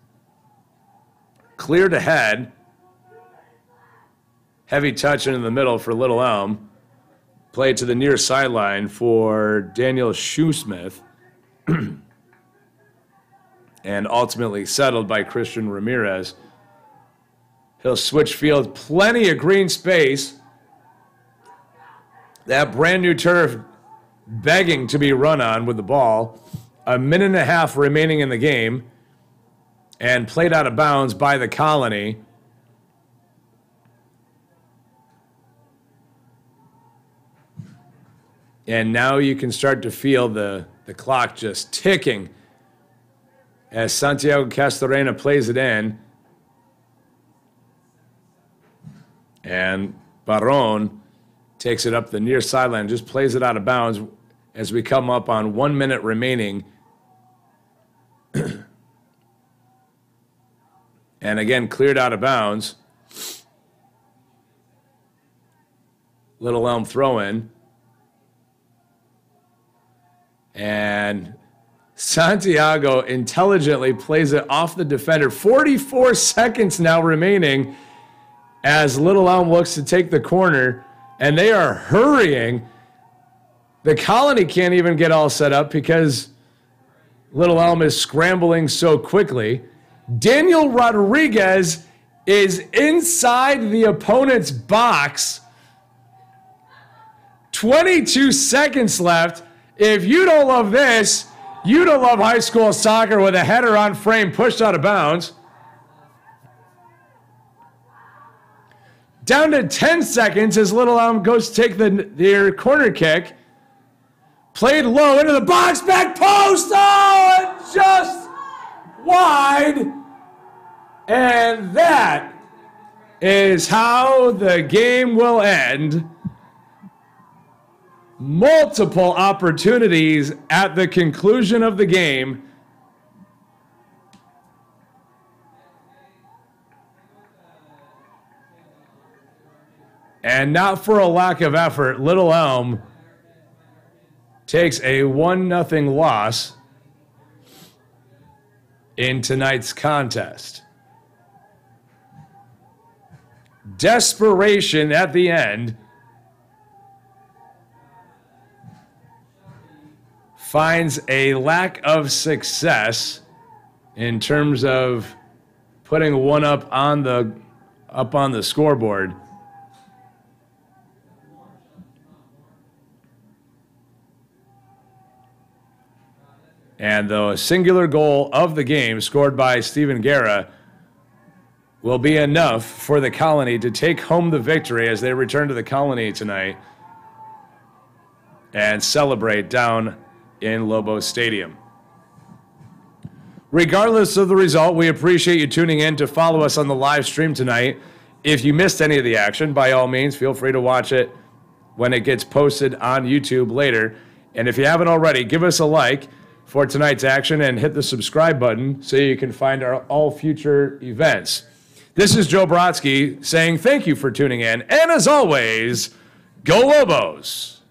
Cleared ahead. Heavy touch into the middle for Little Elm. Played to the near sideline for Daniel Shoesmith. And ultimately settled by Christian Ramirez. He'll switch field. Plenty of green space. That brand new turf begging to be run on with the ball. A minute and a half remaining in the game. And played out of bounds by the Colony. And now you can start to feel the, the clock just ticking as Santiago Castorena plays it in. And Barron takes it up the near sideline, just plays it out of bounds as we come up on one minute remaining. And again, cleared out of bounds. Little Elm throw in. And Santiago intelligently plays it off the defender. forty-four seconds now remaining as Little Elm looks to take the corner, and they are hurrying. The Colony can't even get all set up because Little Elm is scrambling so quickly. Daniel Rodriguez is inside the opponent's box. twenty-two seconds left. If you don't love this, you don't love high school soccer with a header on frame pushed out of bounds. Down to ten seconds as Little Elm goes to take the, their corner kick. Played low into the box, back post. Oh, and just wide. And that is how the game will end. Multiple opportunities at the conclusion of the game. And not for a lack of effort, Little Elm takes a one nothing loss in tonight's contest. Desperation at the end finds a lack of success in terms of putting one up on the up on the scoreboard. And the singular goal of the game, scored by Stephen Guerra, will be enough for the Colony to take home the victory as they return to the Colony tonight and celebrate down in Lobo Stadium. Regardless of the result, we appreciate you tuning in to follow us on the live stream tonight. If you missed any of the action, by all means, feel free to watch it when it gets posted on YouTube later. And if you haven't already, give us a like for tonight's action and hit the subscribe button so you can find our all future events. This is Joe Brodsky saying thank you for tuning in. And as always, go Lobos!